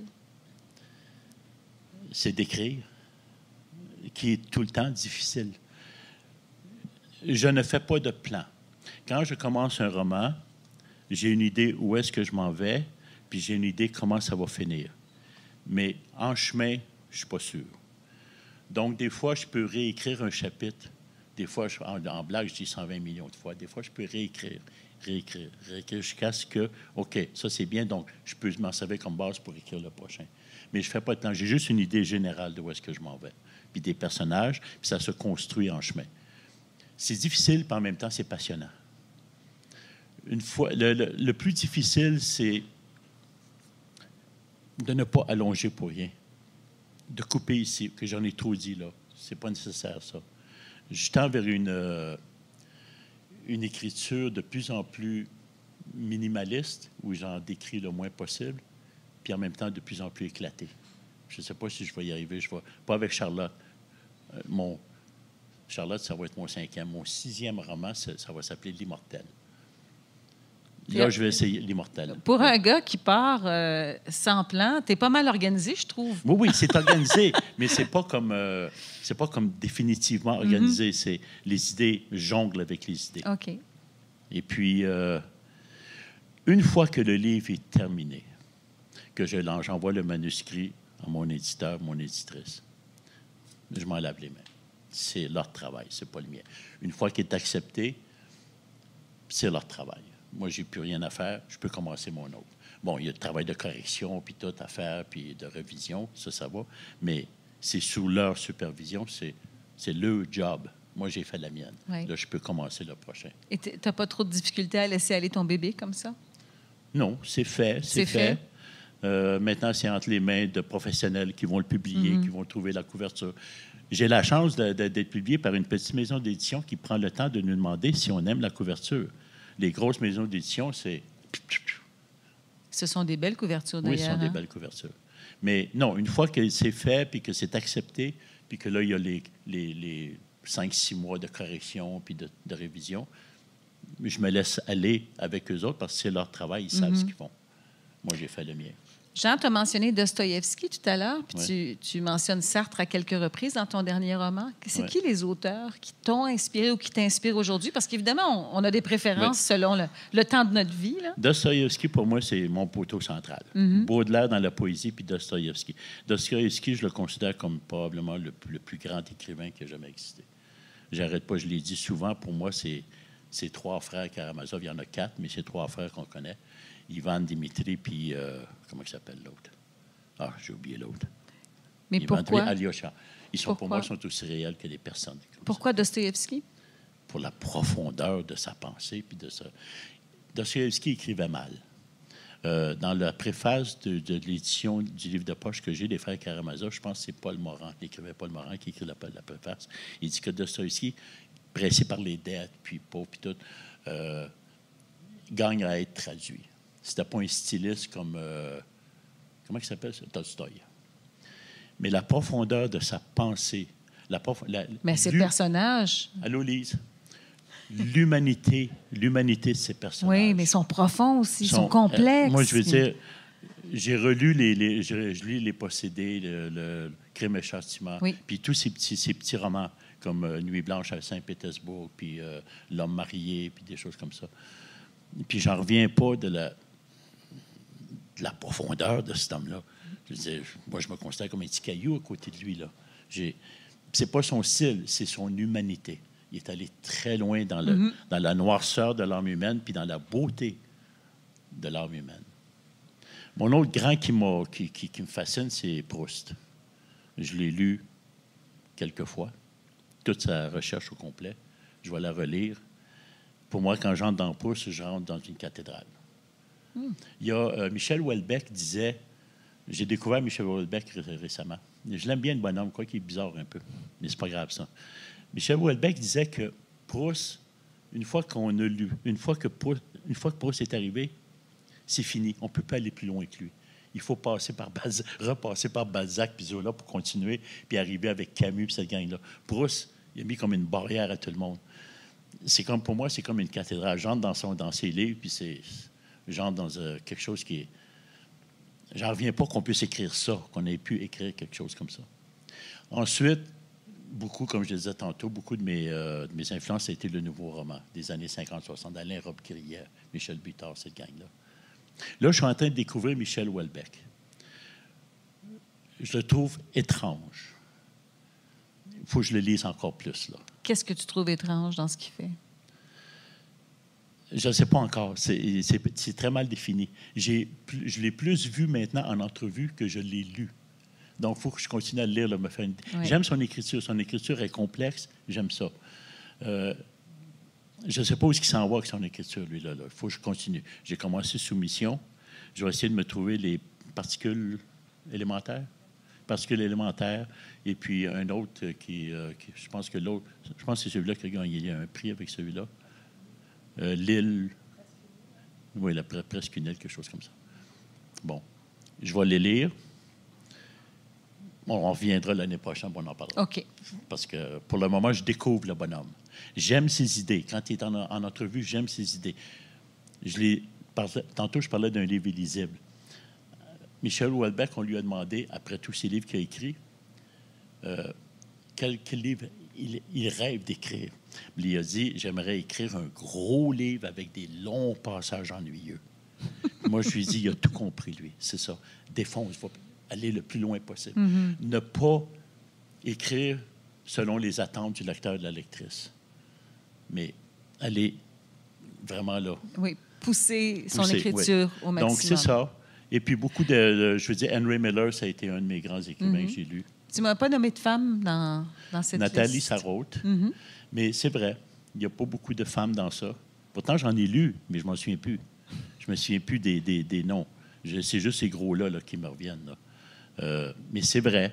C'est d'écrire, qui est tout le temps difficile. je ne fais pas de plan. Quand je commence un roman, j'ai une idée où est-ce que je m'en vais, puis j'ai une idée comment ça va finir. Mais en chemin, je ne suis pas sûr. Donc, des fois, je peux réécrire un chapitre. Des fois, en blague, je dis 120 millions de fois. Des fois, je peux réécrire jusqu'à ce que, OK, ça c'est bien, donc je peux m'en servir comme base pour écrire le prochain. Mais je ne fais pas de temps. J'ai juste une idée générale de où est-ce que je m'en vais. Puis des personnages, puis ça se construit en chemin. C'est difficile, puis en même temps, c'est passionnant. Une fois, le plus difficile, c'est de ne pas allonger pour rien. De couper ici, que j'en ai trop dit là. C'est pas nécessaire, ça. Je tends vers une écriture de plus en plus minimaliste, où j'en décris le moins possible, puis en même temps de plus en plus éclaté. Je ne sais pas si je vais y arriver. Pas avec Charlotte. Charlotte, ça va être mon 5e. Mon 6e roman, ça va s'appeler L'Immortel. Là, je vais essayer L'Immortel. Pour un gars qui part sans plan, tu es pas mal organisé, je trouve. Oui, c'est organisé, mais c'est pas comme définitivement organisé. C'est les idées jonglent avec les idées. OK. Et puis, une fois que le livre est terminé, que j'envoie le manuscrit à mon éditeur, mon éditrice, je m'en lave les mains. C'est leur travail, c'est pas le mien. Une fois qu'il est accepté, c'est leur travail. Moi, j'ai plus rien à faire, je peux commencer mon autre. Bon, il y a le travail de correction, puis tout à faire, puis de révision, ça va, mais c'est sous leur supervision, c'est leur job. Moi, j'ai fait la mienne. Oui. Là, je peux commencer le prochain. Et tu n'as pas trop de difficultés à laisser aller ton bébé comme ça? Non, c'est fait, c'est fait. Maintenant, c'est entre les mains de professionnels qui vont le publier, qui vont trouver la couverture. J'ai la chance d'être publié par une petite maison d'édition qui prend le temps de nous demander si on aime la couverture. Les grosses maisons d'édition, c'est... Ce sont des belles couvertures, d'ailleurs. Oui, ce sont des belles couvertures. Mais non, une fois que c'est fait, puis que c'est accepté, puis que là, il y a les 5-6 mois de correction puis de révision, je me laisse aller avec eux autres parce que c'est leur travail, ils savent ce qu'ils font. Moi, j'ai fait le mien. Jean, tu as mentionné Dostoïevski tout à l'heure, puis tu mentionnes Sartre à quelques reprises dans ton dernier roman. C'est qui les auteurs qui t'ont inspiré ou qui t'inspirent aujourd'hui? Parce qu'évidemment, on a des préférences selon le temps de notre vie. Dostoïevski, pour moi, c'est mon poteau central. Baudelaire dans la poésie, puis Dostoïevski. Dostoïevski, je le considère comme probablement le plus grand écrivain qui a jamais existé. J'arrête pas, je l'ai dit souvent, pour moi, c'est 3 frères Karamazov. Il y en a 4, mais c'est 3 frères qu'on connaît. Ivan, Dimitri, puis... comment il s'appelle l'autre? Ah, j'ai oublié l'autre. Mais Ivan, pourquoi? Alyosha. Pour moi, ils sont aussi réels que des personnes. Pourquoi Dostoïevski? Pour la profondeur de sa pensée. Puis Dostoïevski écrivait mal. Dans la préface de l'édition du livre de poche que j'ai, Les Frères Karamazov, je pense que c'est Paul Morand, l'écrivain Paul Morand, qui écrit la préface. Il dit que Dostoïevski, pressé par les dettes, puis pauvre, puis tout, gagne à être traduit. C'était pas un styliste comme... comment il s'appelle ça? Tolstoï. Mais la profondeur de sa pensée... Mais ses personnages... Allô, Lise? L'humanité de ces personnages. Oui, mais ils sont profonds aussi, ils sont complexes. Moi, je veux dire, j'ai relu je lis Les Possédés, le Crime et Châtiment, puis tous ces petits romans, comme Nuit blanche à Saint-Pétersbourg, puis L'homme marié, puis des choses comme ça. Puis j'en reviens pas de la profondeur de cet homme-là. Je veux dire, moi, je me considère comme un petit caillou à côté de lui, là. C'est pas son style, c'est son humanité. Il est allé très loin dans la noirceur de l'âme humaine puis dans la beauté de l'âme humaine. Mon autre grand qui me fascine, c'est Proust. Je l'ai lu quelques fois, toute sa recherche au complet. Je vais la relire. Pour moi, quand j'entre dans Proust, je rentre dans une cathédrale. Il y a Michel Houellebecq disait... J'ai découvert Michel Houellebecq récemment. Je l'aime bien, le bonhomme, quoi qu'il est bizarre un peu. Mais c'est pas grave, ça. Michel Houellebecq disait que Proust, une fois que Proust est arrivé, c'est fini. On ne peut pas aller plus loin que lui. Il faut repasser par Balzac puis Zola pour continuer, puis arriver avec Camus puis cette gang-là. Proust, il a mis comme une barrière à tout le monde. Pour moi, c'est comme une cathédrale. J'entre dans ses livres, puis j'entre dans quelque chose qui est... J'en reviens pas qu'on puisse écrire ça, qu'on ait pu écrire quelque chose comme ça. Ensuite, beaucoup, comme je le disais tantôt, beaucoup de mes influences, ça a été le nouveau roman des années 50-60, Alain Robbe-Grillière, Michel Butor, cette gang-là. Là, je suis en train de découvrir Michel Houellebecq. Je le trouve étrange. Il faut que je le lise encore plus, là. Qu'est-ce que tu trouves étrange dans ce qu'il fait? Je ne sais pas encore. C'est très mal défini. Je l'ai plus vu maintenant en entrevue que je l'ai lu. Donc, il faut que je continue à le lire. Là, me faire une... Oui. J'aime son écriture. Son écriture est complexe. J'aime ça. Je ne sais pas où il s'en va avec son écriture, lui. Là. Il faut que je continue. J'ai commencé Soumission. Je vais essayer de me trouver les particules élémentaires. Particules élémentaires. Et puis, un autre qui je pense que l'autre... Je pense que c'est celui-là qui a gagné. Il y a un prix avec celui-là. L'île. Oui, presque une île, quelque chose comme ça. Bon. Je vais les lire. On reviendra l'année prochaine, on en parlera. OK. Parce que pour le moment, je découvre le bonhomme. J'aime ses idées. Quand il est en entrevue, j'aime ses idées. Tantôt, je parlais d'un livre illisible. Michel Houellebecq, on lui a demandé, après tous ses livres qu'il a écrits, quel livre il rêve d'écrire. Il a dit, j'aimerais écrire un gros livre avec des longs passages ennuyeux. Moi, je lui ai dit, il a tout compris, lui. C'est ça. Défonce, il faut aller le plus loin possible. Mm-hmm. Ne pas écrire selon les attentes du lecteur et de la lectrice, mais aller vraiment là. Oui, pousser son écriture au maximum. Donc, c'est ça. Et puis, beaucoup je veux dire, Henry Miller, ça a été un de mes grands écrivains que j'ai lus. Tu ne m'as pas nommé de femme dans cette Nathalie liste. Sarraute. Mm-hmm. Mais c'est vrai, il n'y a pas beaucoup de femmes dans ça. Pourtant, j'en ai lu, mais je ne m'en souviens plus. Je me souviens plus des noms. C'est juste ces gros-là là, qui me reviennent. Là. Mais c'est vrai.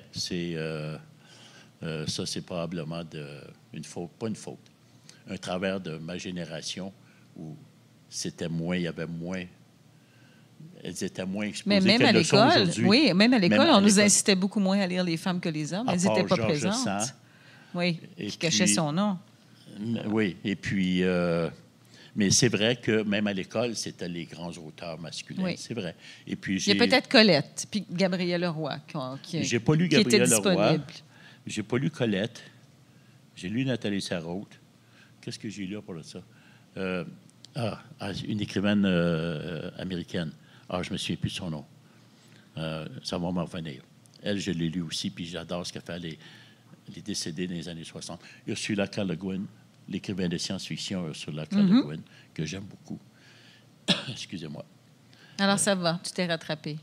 Ça, c'est probablement une faute. Pas une faute. Un travers de ma génération où c'était moins, il y avait moins... Elles étaient moins exposées. Mais même à l'école, oui, même à l'école, on nous l'école. incitait beaucoup moins à lire les femmes que les hommes. Elles n'étaient pas Georges présentes. Sand. Oui, Et qui cachait puis- son nom. Oui, et puis... mais c'est vrai que même à l'école, c'était les grands auteurs masculins. Oui. C'est vrai. Et puis Il y a peut-être Colette, puis Gabrielle Leroy, J'ai pas lu qui était Gabrielle Leroy. disponible. J'ai pas lu Colette. J'ai lu Nathalie Sarraute. Qu'est-ce que j'ai lu pour ça? Une écrivaine américaine. Je me souviens plus de son nom. Ça va m'en revenir. Elle, je l'ai lu aussi, puis j'adore ce qu'elle fait. Elle est décédée dans les années 60. Ursula K. Le Guin, l'écrivain de science-fiction Ursula K. Le Guin, que j'aime beaucoup. Excusez-moi. Alors, ça va, tu t'es rattrapé.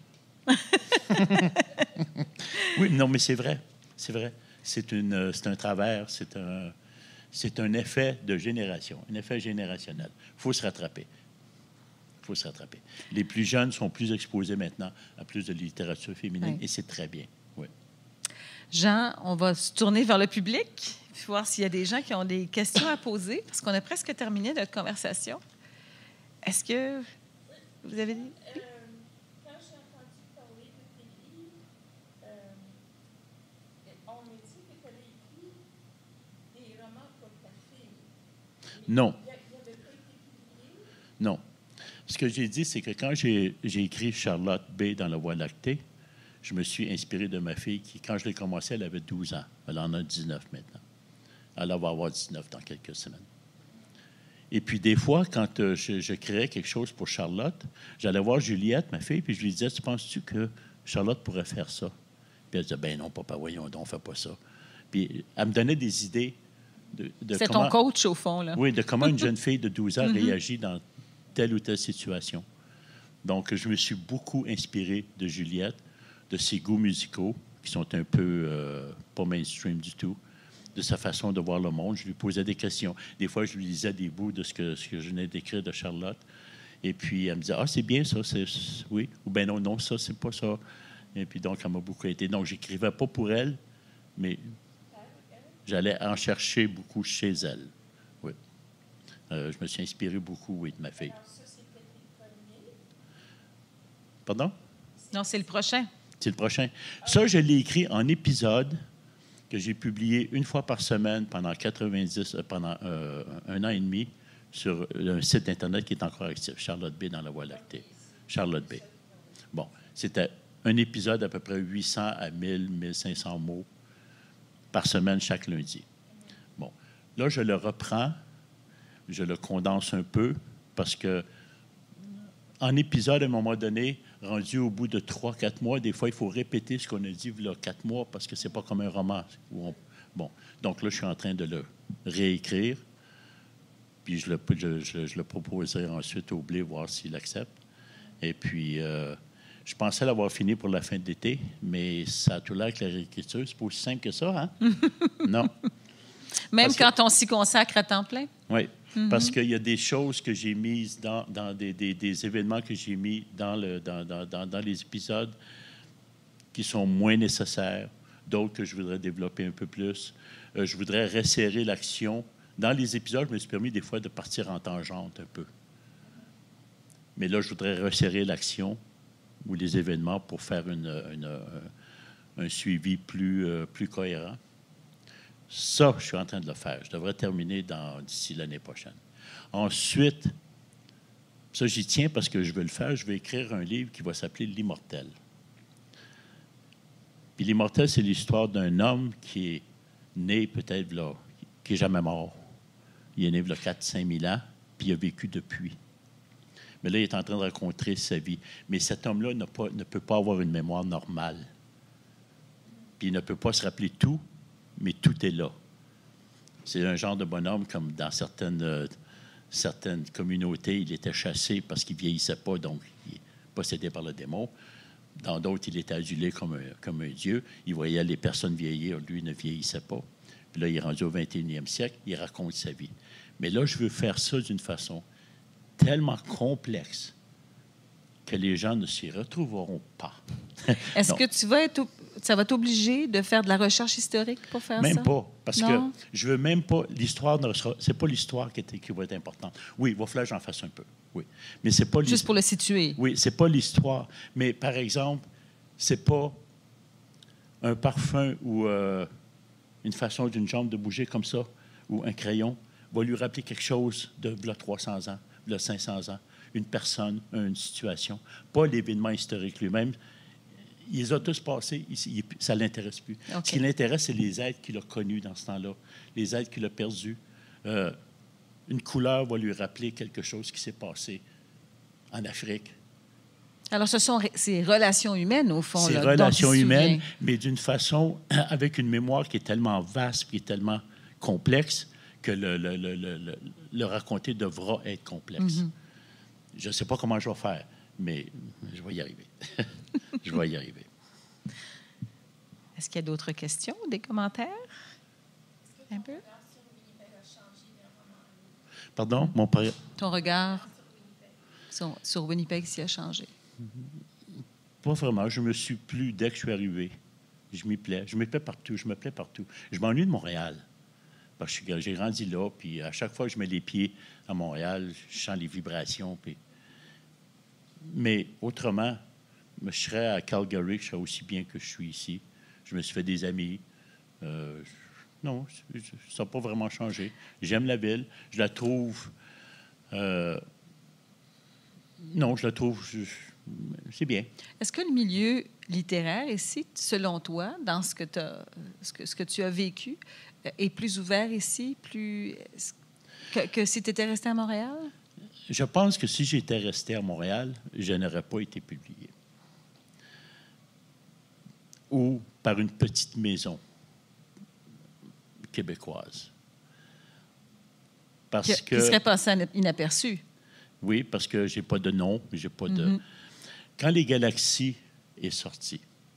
Oui, non, mais c'est vrai. C'est vrai. C'est un travers, c'est un effet de génération, un effet générationnel. Il faut se rattraper. Il faut se rattraper. Les plus jeunes sont plus exposés maintenant à plus de littérature féminine, Oui. et c'est très bien. Oui. Jean, on va se tourner vers le public, puis voir s'il y a des gens qui ont des questions à poser, parce qu'on a presque terminé notre conversation. Est-ce que vous avez dit? Quand j'ai entendu parler de tes livres, on m'a dit que tu avais écrit des romans pour ta fille. Non, Il n'avait pas été publié. non. Ce que j'ai dit, c'est que quand j'ai écrit Charlotte B. dans La Voie lactée, je me suis inspiré de ma fille qui, quand je l'ai commencé, elle avait 12 ans. Elle en a 19 maintenant. Elle va avoir 19 dans quelques semaines. Et puis, des fois, quand je créais quelque chose pour Charlotte, j'allais voir Juliette, ma fille, puis je lui disais, tu penses-tu que Charlotte pourrait faire ça? Puis elle disait, ben non, papa, voyons donc, fais pas ça. Puis elle me donnait des idées de C'est comment... ton coach, au fond, là. Oui, de comment une jeune fille de 12 ans réagit dans telle ou telle situation. Donc, je me suis beaucoup inspiré de Juliette, de ses goûts musicaux, qui sont un peu pas mainstream du tout, de sa façon de voir le monde. Je lui posais des questions. Des fois, je lui lisais des bouts de ce que je venais d'écrire de Charlotte. Et puis, elle me disait, c'est bien ça, oui. Ou bien non, ça, c'est pas ça. Et puis, donc, elle m'a beaucoup aidé. Donc, j'écrivais pas pour elle, mais j'allais en chercher beaucoup chez elle. Oui. Je me suis inspiré beaucoup, oui, de ma fille. Alors, ça, c'était le premier. Pardon? Non, c'est le prochain. C'est le prochain. Ça, je l'ai écrit en épisode que j'ai publié une fois par semaine pendant un an et demi sur un site Internet qui est encore actif, Charlotte B. dans La Voie lactée. Charlotte B. Bon, c'était un épisode à peu près 800 à 1000, 1500 mots. par semaine, chaque lundi. Bon. Là, je le reprends, je le condense un peu, parce que en épisode, à un moment donné, rendu au bout de 3-4 mois, des fois, il faut répéter ce qu'on a dit il y a 4 mois, parce que c'est pas comme un roman. Bon. Donc là, je suis en train de le réécrire, puis je le proposerai ensuite au Blé, voir s'il accepte. Et puis, je pensais l'avoir fini pour la fin de l'été, mais ça a tout l'air que la réécriture, c'est pas aussi simple que ça, hein? Non. Même quand on s'y consacre à temps plein? Oui, parce qu'il y a des choses que j'ai mises dans des événements que j'ai mis dans les épisodes qui sont moins nécessaires, d'autres que je voudrais développer un peu plus. Je voudrais resserrer l'action. Dans les épisodes, je me suis permis des fois de partir en tangente un peu. Mais là, je voudrais resserrer l'action ou les événements pour faire un suivi plus cohérent. Ça, je suis en train de le faire. Je devrais terminer d'ici l'année prochaine. Ensuite, ça, j'y tiens parce que je veux le faire. Je vais écrire un livre qui va s'appeler L'Immortel. Puis L'Immortel, c'est l'histoire d'un homme qui est né peut-être là, qui n'est jamais mort. Il est né il y a 4-5 000 ans, puis il a vécu depuis. Mais là, il est en train de raconter sa vie. Mais cet homme-là ne peut pas avoir une mémoire normale. Puis il ne peut pas se rappeler tout, mais tout est là. C'est un genre de bonhomme comme dans certaines communautés, il était chassé parce qu'il ne vieillissait pas, donc il est possédé par le démon. Dans d'autres, il était adulé comme un dieu. Il voyait les personnes vieillir, lui il ne vieillissait pas. Puis là, il est rendu au 21e siècle, il raconte sa vie. Mais là, je veux faire ça d'une façon tellement complexe que les gens ne s'y retrouveront pas. Est-ce que ça va t'obliger de faire de la recherche historique pour faire ça? Même pas, parce que je veux même pas... L'histoire c'est pas l'histoire qui va être importante. Oui, il va falloir que j'en fasse un peu, oui. Mais c'est pas... Juste pour le situer. Oui, c'est pas l'histoire. Mais, par exemple, c'est pas un parfum ou une façon d'une jambe de bouger comme ça, ou un crayon, va lui rappeler quelque chose de là, 300 ans, là, 500 ans, une personne, une situation, pas l'événement historique lui-même. Il les a tous passés, ça ne l'intéresse plus. Okay. Ce qui l'intéresse, c'est les êtres qu'il a connus dans ce temps-là, les êtres qu'il a perdus. Une couleur va lui rappeler quelque chose qui s'est passé en Afrique. Alors, ce sont ces relations humaines, au fond. Ces relations humaines, mais d'une façon, avec une mémoire qui est tellement vaste, qui est tellement complexe, que le raconter devra être complexe. Mm-hmm. Je ne sais pas comment je vais faire, mais je vais y arriver. Je vais y arriver. Est-ce qu'il y a d'autres questions, des commentaires? Un peu? Pardon? Ton regard sur Winnipeg s'y a changé? Pas vraiment. Je me suis plu dès que je suis arrivé. Je m'y plais. Je me plais partout. Je me plais partout. Je m'ennuie de Montréal. Parce que j'ai grandi là, puis à chaque fois que je mets les pieds à Montréal, je sens les vibrations. Puis... Mais autrement, je serais à Calgary, je serais aussi bien que je suis ici. Je me suis fait des amis. Non, ça n'a pas vraiment changé. J'aime la ville. Je la trouve... non, je la trouve... c'est bien. Est-ce que le milieu littéraire ici, selon toi, dans ce que tu as vécu, est plus ouvert ici, que si tu étais resté à Montréal? Je pense que si j'étais resté à Montréal, je n'aurais pas été publié. Ou par une petite maison québécoise. Qui serait passé inaperçu. Oui, parce que j'ai pas de nom, j'ai pas de... Quand Les Galaxies est sorti,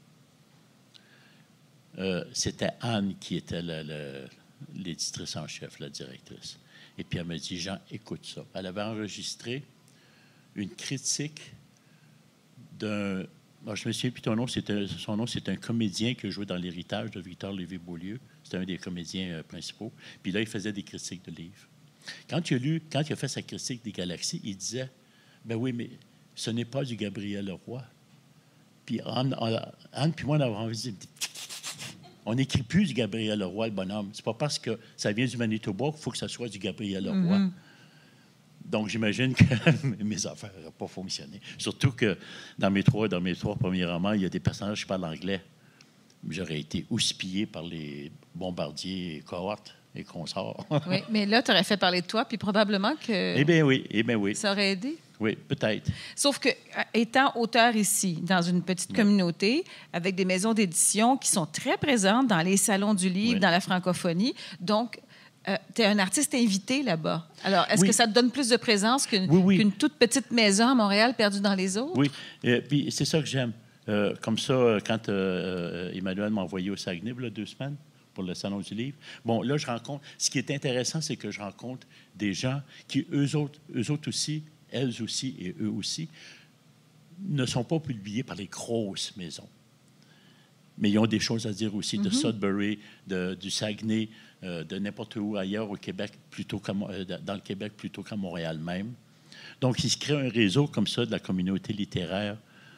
c'était Anne qui était l'éditrice en chef, la directrice. Et puis elle m'a dit, Jean, écoute ça. Elle avait enregistré une critique d'un... Alors, je me souviens plus ton nom, son nom, c'est un comédien qui a joué dans L'Héritage de Victor Lévy-Beaulieu. C'était un des comédiens principaux. Puis là, il faisait des critiques de livres. Quand il a fait sa critique des Galaxies, il disait, ben oui, mais ce n'est pas du Gabriel Leroy. Puis Anne puis moi, on avait envie de dire, on n'écrit plus du Gabriel Leroy, le bonhomme. C'est pas parce que ça vient du Manitoba qu'il faut que ça soit du Gabriel Leroy. Mm-hmm. Donc, j'imagine que mes affaires n'auraient pas fonctionné. Surtout que dans mes trois premiers romans, il y a des personnages qui parlent anglais. j'aurais été houspillé par les bombardiers cohortes et consorts. Oui, mais là, tu aurais fait parler de toi, puis probablement que Eh bien oui. ça aurait aidé. Oui, peut-être. Sauf que, étant auteur ici, dans une petite communauté, avec des maisons d'édition qui sont très présentes dans les salons du livre, dans la francophonie, donc, tu es un artiste invité là-bas. Alors, est-ce que ça te donne plus de présence qu'une toute petite maison à Montréal perdue dans les autres? Oui, puis c'est ça que j'aime. Comme ça, quand Emmanuel m'a envoyé au Saguenay, là, 2 semaines, pour le Salon du livre, bon, là, je rencontre... Ce qui est intéressant, c'est que je rencontre des gens qui, eux autres aussi, elles aussi et eux aussi, ne sont pas publiés par les grosses maisons. Mais ils ont des choses à dire aussi de Sudbury, du Saguenay, de n'importe où ailleurs au Québec, dans le Québec plutôt qu'à Montréal même. Donc, il se crée un réseau comme ça de la communauté littéraire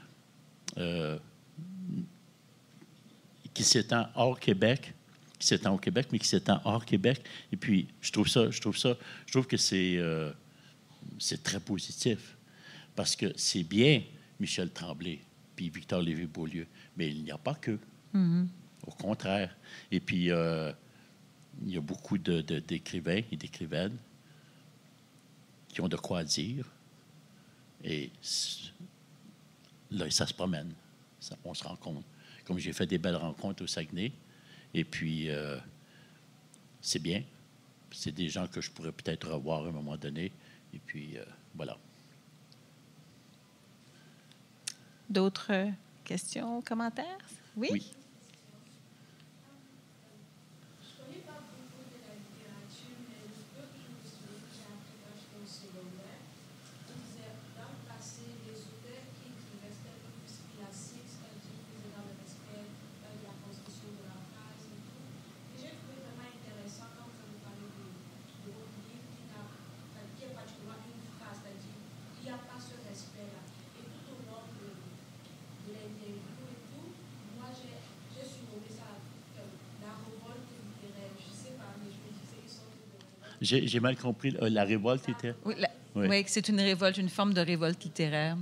qui s'étend hors Québec, qui s'étend au Québec, mais qui s'étend hors Québec. Et puis, je trouve que c'est très positif parce que c'est bien Michel Tremblay puis Victor Lévy-Beaulieu, mais il n'y a pas qu'eux. Au contraire. Et puis, il y a beaucoup d'écrivains et d'écrivaines qui ont de quoi dire. Et là, ça se promène. On se rencontre. Comme j'ai fait des belles rencontres au Saguenay. Et puis, c'est bien. C'est des gens que je pourrais peut-être revoir à un moment donné. Et puis, voilà. D'autres questions, commentaires? Oui? Oui. J'ai mal compris. La révolte était... Oui, c'est une révolte, une forme de révolte littéraire.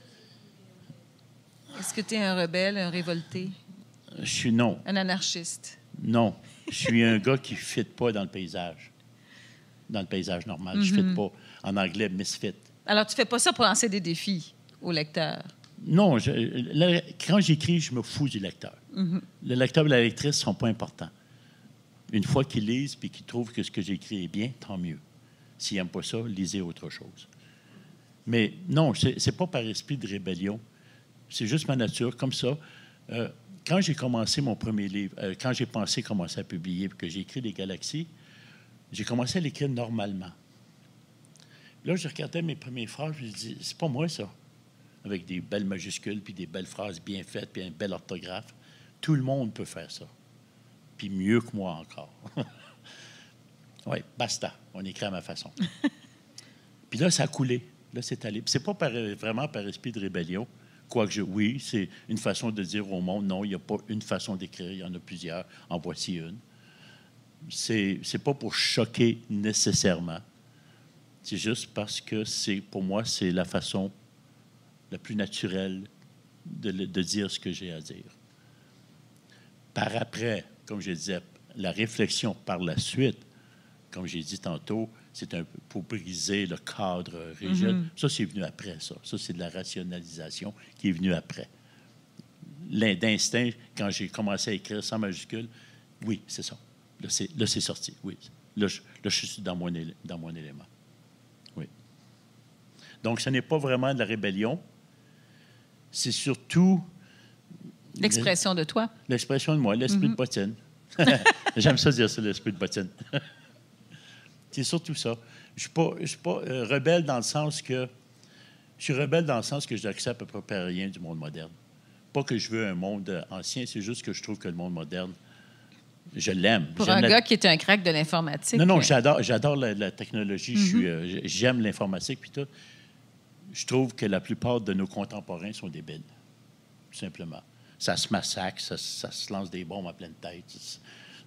Est-ce que tu es un rebelle, un révolté? Je suis non. Un anarchiste? Non. Je suis un gars qui ne fit pas dans le paysage. Dans le paysage normal. Je ne fit pas. En anglais, misfit. Alors, tu ne fais pas ça pour lancer des défis aux lecteurs? Non. Quand j'écris, je me fous du lecteur. Le lecteur et la lectrice ne sont pas importants. Une fois qu'ils lisent et qu'ils trouvent que ce que j'écris est bien, tant mieux. S'ils n'aiment pas ça, lisez autre chose. Mais non, ce n'est pas par esprit de rébellion. C'est juste ma nature, comme ça. Quand j'ai commencé mon premier livre, quand j'ai pensé commencer à publier, que j'ai écrit Les Galaxies, j'ai commencé à l'écrire normalement. Là, je regardais mes premières phrases, je me dis, c'est pas moi, ça. Avec des belles majuscules, puis des belles phrases bien faites, puis un bel orthographe. Tout le monde peut faire ça. Puis mieux que moi encore. Oui, basta. On écrit à ma façon. Puis là, ça a coulé. Là, c'est allé. Puis c'est pas vraiment par esprit de rébellion. Quoique, oui, c'est une façon de dire au monde, non, il n'y a pas une façon d'écrire, il y en a plusieurs. En voici une. C'est pas pour choquer nécessairement. C'est juste parce que pour moi, c'est la façon la plus naturelle de dire ce que j'ai à dire. Par après, comme je disais, la réflexion par la suite, comme j'ai dit tantôt, c'est un peu pour briser le cadre rigide. Ça, c'est venu après, ça. Ça, c'est de la rationalisation qui est venue après. D'instinct, quand j'ai commencé à écrire sans majuscule, oui, c'est ça. Là, c'est sorti, oui. Là, je suis dans mon élément. Oui. Donc, ce n'est pas vraiment de la rébellion. C'est surtout... L'expression de toi. L'expression de moi, l'esprit de bottine. J'aime ça dire ça, l'esprit de bottine. C'est surtout ça. Je ne suis pas rebelle dans le sens que... Je suis rebelle dans le sens que je n'accepte à peu près rien du monde moderne. Pas que je veux un monde ancien, c'est juste que je trouve que le monde moderne, je l'aime. Pour un gars qui est un crack de l'informatique. Non, j'adore la technologie. J'aime l'informatique puis tout. Je trouve que la plupart de nos contemporains sont débiles, tout simplement. Ça se massacre, ça se lance des bombes à pleine tête.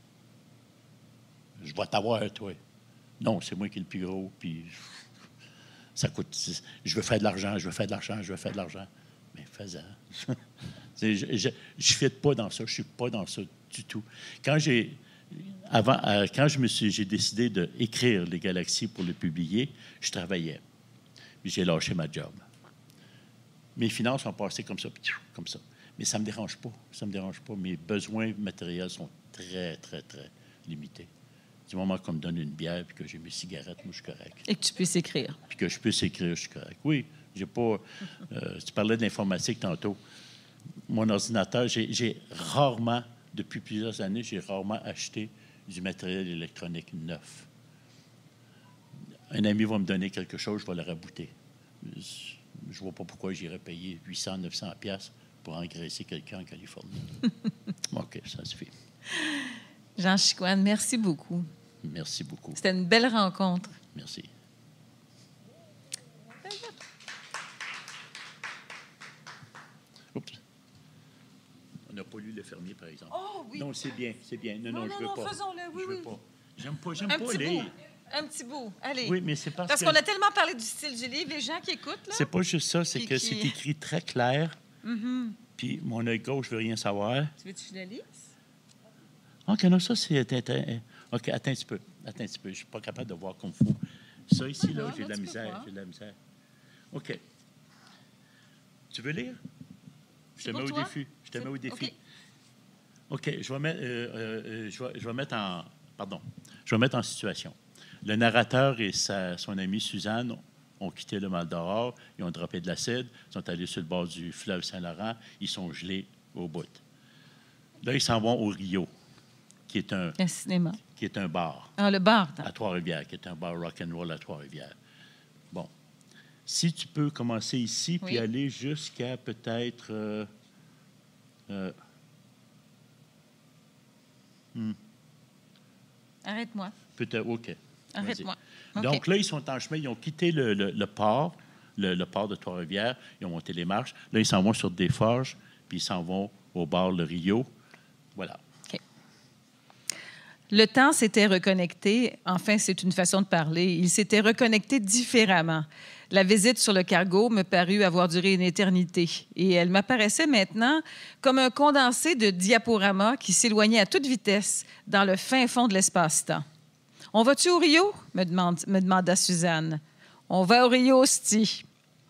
Je vais t'avoir, toi. Non, c'est moi qui est le plus gros, puis ça coûte... Je veux faire de l'argent. Mais fais-en. Je ne fit pas dans ça. Je ne suis pas dans ça du tout. Quand j'ai décidé d'écrire Les Galaxies pour le publier, je travaillais. Puis j'ai lâché ma job. Mes finances ont passé comme ça. Mais ça ne me dérange pas. Ça me dérange pas. Mes besoins matériels sont très, très, très limités. Du moment qu'on me donne une bière et que j'ai mes cigarettes, moi, je suis correct. Et que tu puisses écrire. Puis que je puisse écrire, je suis correct. Oui, j'ai pas... tu parlais de l'informatique tantôt. Mon ordinateur, j'ai rarement, depuis plusieurs années, j'ai rarement acheté du matériel électronique neuf. Un ami va me donner quelque chose, je vais le rabouter. Je ne vois pas pourquoi j'irais payer 800, 900 $ pour engraisser quelqu'un en Californie. OK, ça suffit. Jean Chicoine, merci beaucoup. Merci beaucoup. C'était une belle rencontre. Merci. Oups. On n'a pas lu Le Fermier, par exemple. Oh, oui. Non, c'est bien, c'est bien. Non, je veux pas. faisons-le, oui, je veux pas. J'aime pas petit lire. bout. Un petit bout. Allez. Oui, mais c'est parce qu'on a tellement parlé du style du livre, les gens qui écoutent, là. C'est pas juste ça, c'est que c'est écrit très clair. Mm-hmm. Puis mon œil gauche veut rien savoir. Tu veux-tu que je le lise? OK, non, ça, c'est... OK, attends un petit peu. Je suis pas capable de voir comme il faut. Ça, ici, là, j'ai de la misère. OK. Tu veux lire? Je te mets au défi. Okay. OK, je vais mettre en situation. Le narrateur et son amie Suzanne ont quitté le Val-d'Or, ils ont droppé de l'acide, ils sont allés sur le bord du fleuve Saint-Laurent, ils sont gelés au bout. Là, ils s'en vont au Rio, qui est un cinéma. Qui est un bar. Ah, le bar. À Trois-Rivières, qui est un bar rock'n'roll à Trois-Rivières. Bon. Si tu peux commencer ici, puis aller jusqu'à peut-être... Arrête-moi. Peut-être, OK. Arrête-moi. Okay. Donc là, ils sont en chemin, ils ont quitté le port, le port de Trois-Rivières, ils ont monté les marches. Là, ils s'en vont sur des forges, puis ils s'en vont au bar Le Rio. Voilà. OK. Le temps s'était reconnecté. Enfin, c'est une façon de parler. Il s'était reconnecté différemment. La visite sur le cargo me parut avoir duré une éternité et elle m'apparaissait maintenant comme un condensé de diaporamas qui s'éloignait à toute vitesse dans le fin fond de l'espace-temps. « On va-tu au Rio? » me demanda Suzanne. « On va au Rio, c'ti. »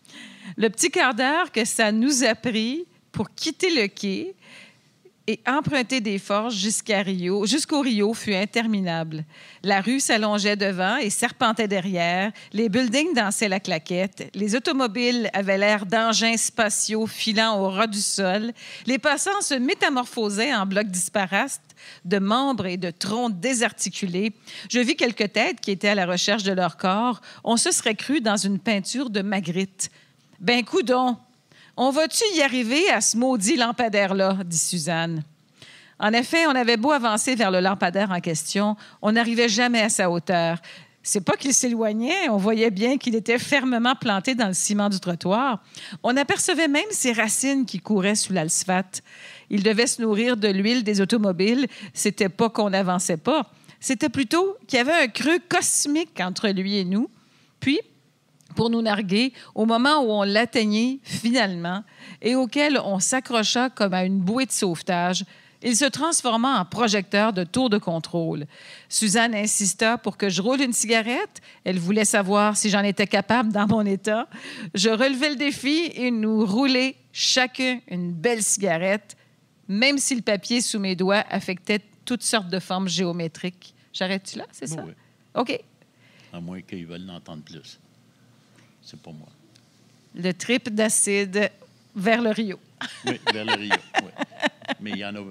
Le petit quart d'heure que ça nous a pris pour quitter le quai et emprunter des forges jusqu'au Rio fut interminable. La rue s'allongeait devant et serpentait derrière. Les buildings dansaient la claquette. Les automobiles avaient l'air d'engins spatiaux filant au ras du sol. Les passants se métamorphosaient en blocs disparates de membres et de troncs désarticulés. Je vis quelques têtes qui étaient à la recherche de leur corps. On se serait cru dans une peinture de Magritte. « Ben, coudonc! On va-tu y arriver à ce maudit lampadaire-là? » dit Suzanne. En effet, on avait beau avancer vers le lampadaire en question, on n'arrivait jamais à sa hauteur. C'est pas qu'il s'éloignait, on voyait bien qu'il était fermement planté dans le ciment du trottoir. On apercevait même ses racines qui couraient sous l'asphalte. Il devait se nourrir de l'huile des automobiles. C'était pas qu'on n'avançait pas. C'était plutôt qu'il y avait un creux cosmique entre lui et nous. Puis, pour nous narguer, au moment où on l'atteignait finalement et auquel on s'accrocha comme à une bouée de sauvetage, il se transforma en projecteur de tour de contrôle. Suzanne insista pour que je roule une cigarette. Elle voulait savoir si j'en étais capable dans mon état. Je relevai le défi et nous roulai chacun une belle cigarette, même si le papier sous mes doigts affectait toutes sortes de formes géométriques. J'arrête-tu là, c'est ça? Oui. OK. À moins qu'ils veulent l'entendre plus. C'est pas moi. Le trip d'acide vers le Rio. Oui, vers le Rio, oui. Mais il y en a,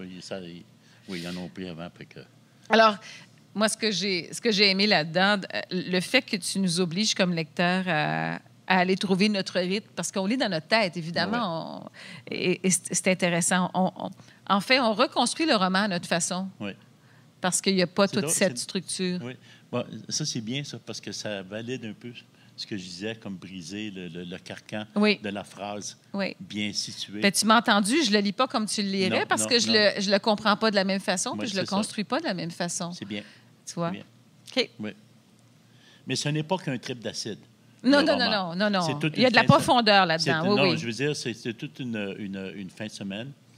il y en a pris avant. Après que... Alors, moi, ce que j'ai aimé là-dedans, le fait que tu nous obliges comme lecteur à aller trouver notre rythme, parce qu'on lit dans notre tête, évidemment, et c'est intéressant. En fait, on reconstruit le roman à notre façon, parce qu'il n'y a pas toute cette structure. Oui. Bon, ça, c'est bien, ça, parce que ça valide un peu ce que je disais, comme briser le carcan de la phrase bien située. Ben, tu m'as entendu, je ne le lis pas comme tu le lirais parce que je ne le comprends pas de la même façon, puis je ne le construis pas de la même façon. C'est bien. Tu vois? Bien. OK. Oui. Mais ce n'est pas qu'un trip d'acide. Non. Il y a de la profondeur là-dedans. Je veux dire, c'est toute une fin de semaine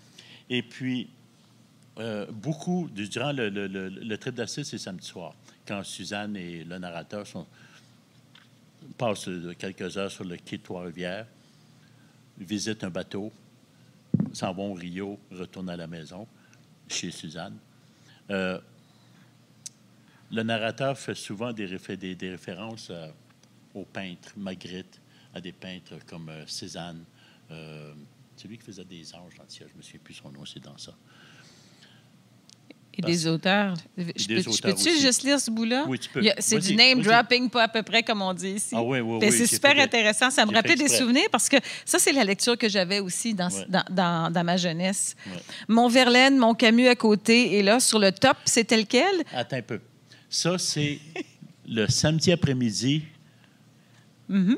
Et puis, beaucoup, durant le trip d'acide, c'est samedi soir, quand Suzanne et le narrateur passent quelques heures sur le quai de Trois-Rivières, visitent un bateau, s'en vont au Rio, retournent à la maison, chez Suzanne. Le narrateur fait souvent des références aux peintres, Magritte, à des peintres comme Cézanne. C'est lui qui faisait des anges dans le ciel. Je ne me souviens plus son nom, c'est dans ça. Et des auteurs. Je peux-tu juste lire ce bout-là? Oui, tu peux. C'est du name-dropping, pas à peu près comme on dit ici. Ah oui, oui, oui. oui. C'est super intéressant. Ça me rappelait des souvenirs parce que ça, c'est la lecture que j'avais aussi dans ma jeunesse. Ouais. Mon Verlaine, mon Camus à côté, et là, sur le top, c'était lequel? Attends un peu. Ça, c'est le samedi après-midi. Mm-hmm.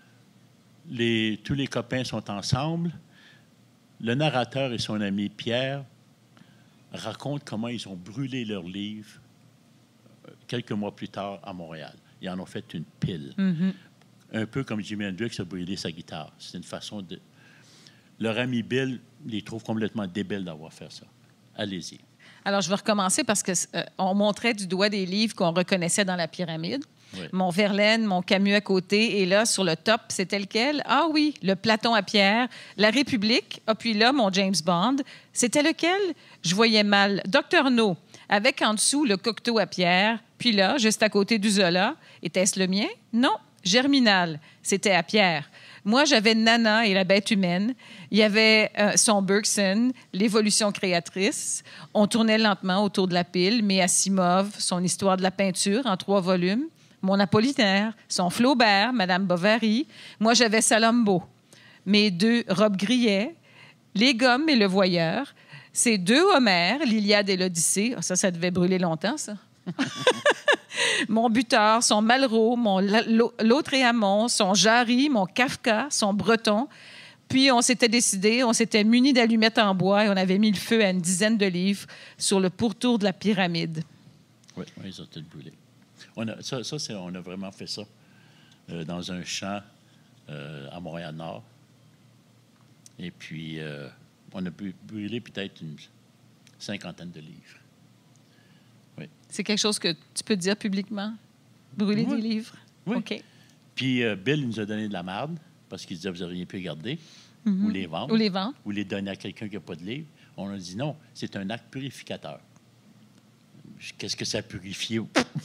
Tous les copains sont ensemble. Le narrateur et son ami Pierre racontent comment ils ont brûlé leur livre quelques mois plus tard à Montréal. Ils en ont fait une pile. Mm-hmm. Un peu comme Jimi Hendrix a brûlé sa guitare. C'est une façon de... Leur ami Bill les trouve complètement débiles d'avoir fait ça. Allez-y. Alors, je vais recommencer parce qu'on montrait du doigt des livres qu'on reconnaissait dans la pyramide. Oui. Mon Verlaine, mon Camus à côté. Et là, sur le top, c'était lequel? Ah oui, le Platon à Pierre, La République. Ah, puis là, mon James Bond. C'était lequel? Je voyais mal. Docteur No, avec en dessous le Cocteau à Pierre. Puis là, juste à côté du Zola. Était-ce le mien? Non. Germinal, c'était à Pierre. Moi, j'avais Nana et la bête humaine. Il y avait son Bergson, l'évolution créatrice. On tournait lentement autour de la pile, mais Asimov, son histoire de la peinture en 3 volumes. Mon Apollinaire, son Flaubert, Madame Bovary. Moi, j'avais Salombo. Mes 2 Rob Grillet, Les Gommes et Le Voyeur. Ces 2 Homères, l'Iliade et l'Odyssée. Oh, ça devait brûler longtemps, ça. Mon Butor, son Malraux, mon Lautréamont, son Jarry, mon Kafka, son Breton. Puis, on s'était décidé, on s'était munis d'allumettes en bois et on avait mis le feu à une dizaine de livres sur le pourtour de la pyramide. Oui, ils ont tout brûlé. On a vraiment fait ça dans un champ à Montréal-Nord. Et puis, on a brûlé peut-être une 50aine de livres. Oui. C'est quelque chose que tu peux dire publiquement? Brûler des livres? Oui. OK. Puis, Bill nous a donné de la marde parce qu'il disait, vous n'auriez pu les garder ou les vendre. Ou les vendre. Ou les donner à quelqu'un qui n'a pas de livre. On a dit non, c'est un acte purificateur. Qu'est-ce que ça purifie?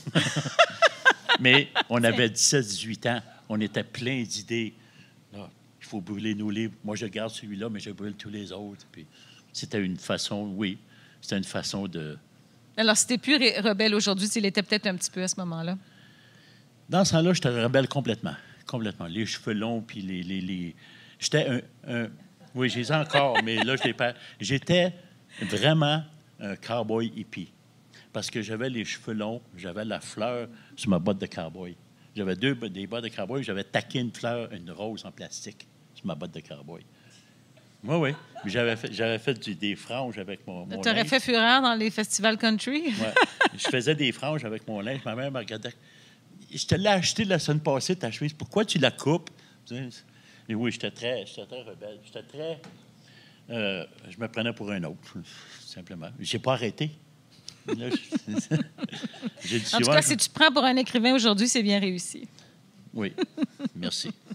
Mais on avait 17-18 ans. On était plein d'idées. Là, il faut brûler nos livres. Moi, je garde celui-là, mais je brûle tous les autres. Puis, c'était une façon, c'était une façon de... Alors, si tu n'es plus rebelle aujourd'hui, s'il était peut-être un petit peu à ce moment-là? Dans ce temps-là, j'étais rebelle complètement. Complètement. Les cheveux longs, puis les... J'étais un... Oui, j'ai ça encore, mais là, je l'ai pas... J'étais vraiment un cowboy hippie. Parce que j'avais les cheveux longs, j'avais la fleur sur ma botte de cowboy. J'avais des bottes de cowboy, j'avais taqué une fleur, une rose en plastique sur ma botte de cowboy. Oui. J'avais fait des franges avec mon linge. Tu aurais fait fureur dans les festivals country? Oui. Je faisais des franges avec mon linge. Ma mère me regardait. Je te l'ai acheté la semaine passée, ta chemise. Pourquoi tu la coupes? Et oui, j'étais très rebelle. Je me prenais pour un autre, simplement. Je n'ai pas arrêté. Là, en tout cas, si tu te prends pour un écrivain aujourd'hui, c'est bien réussi. Oui. Merci.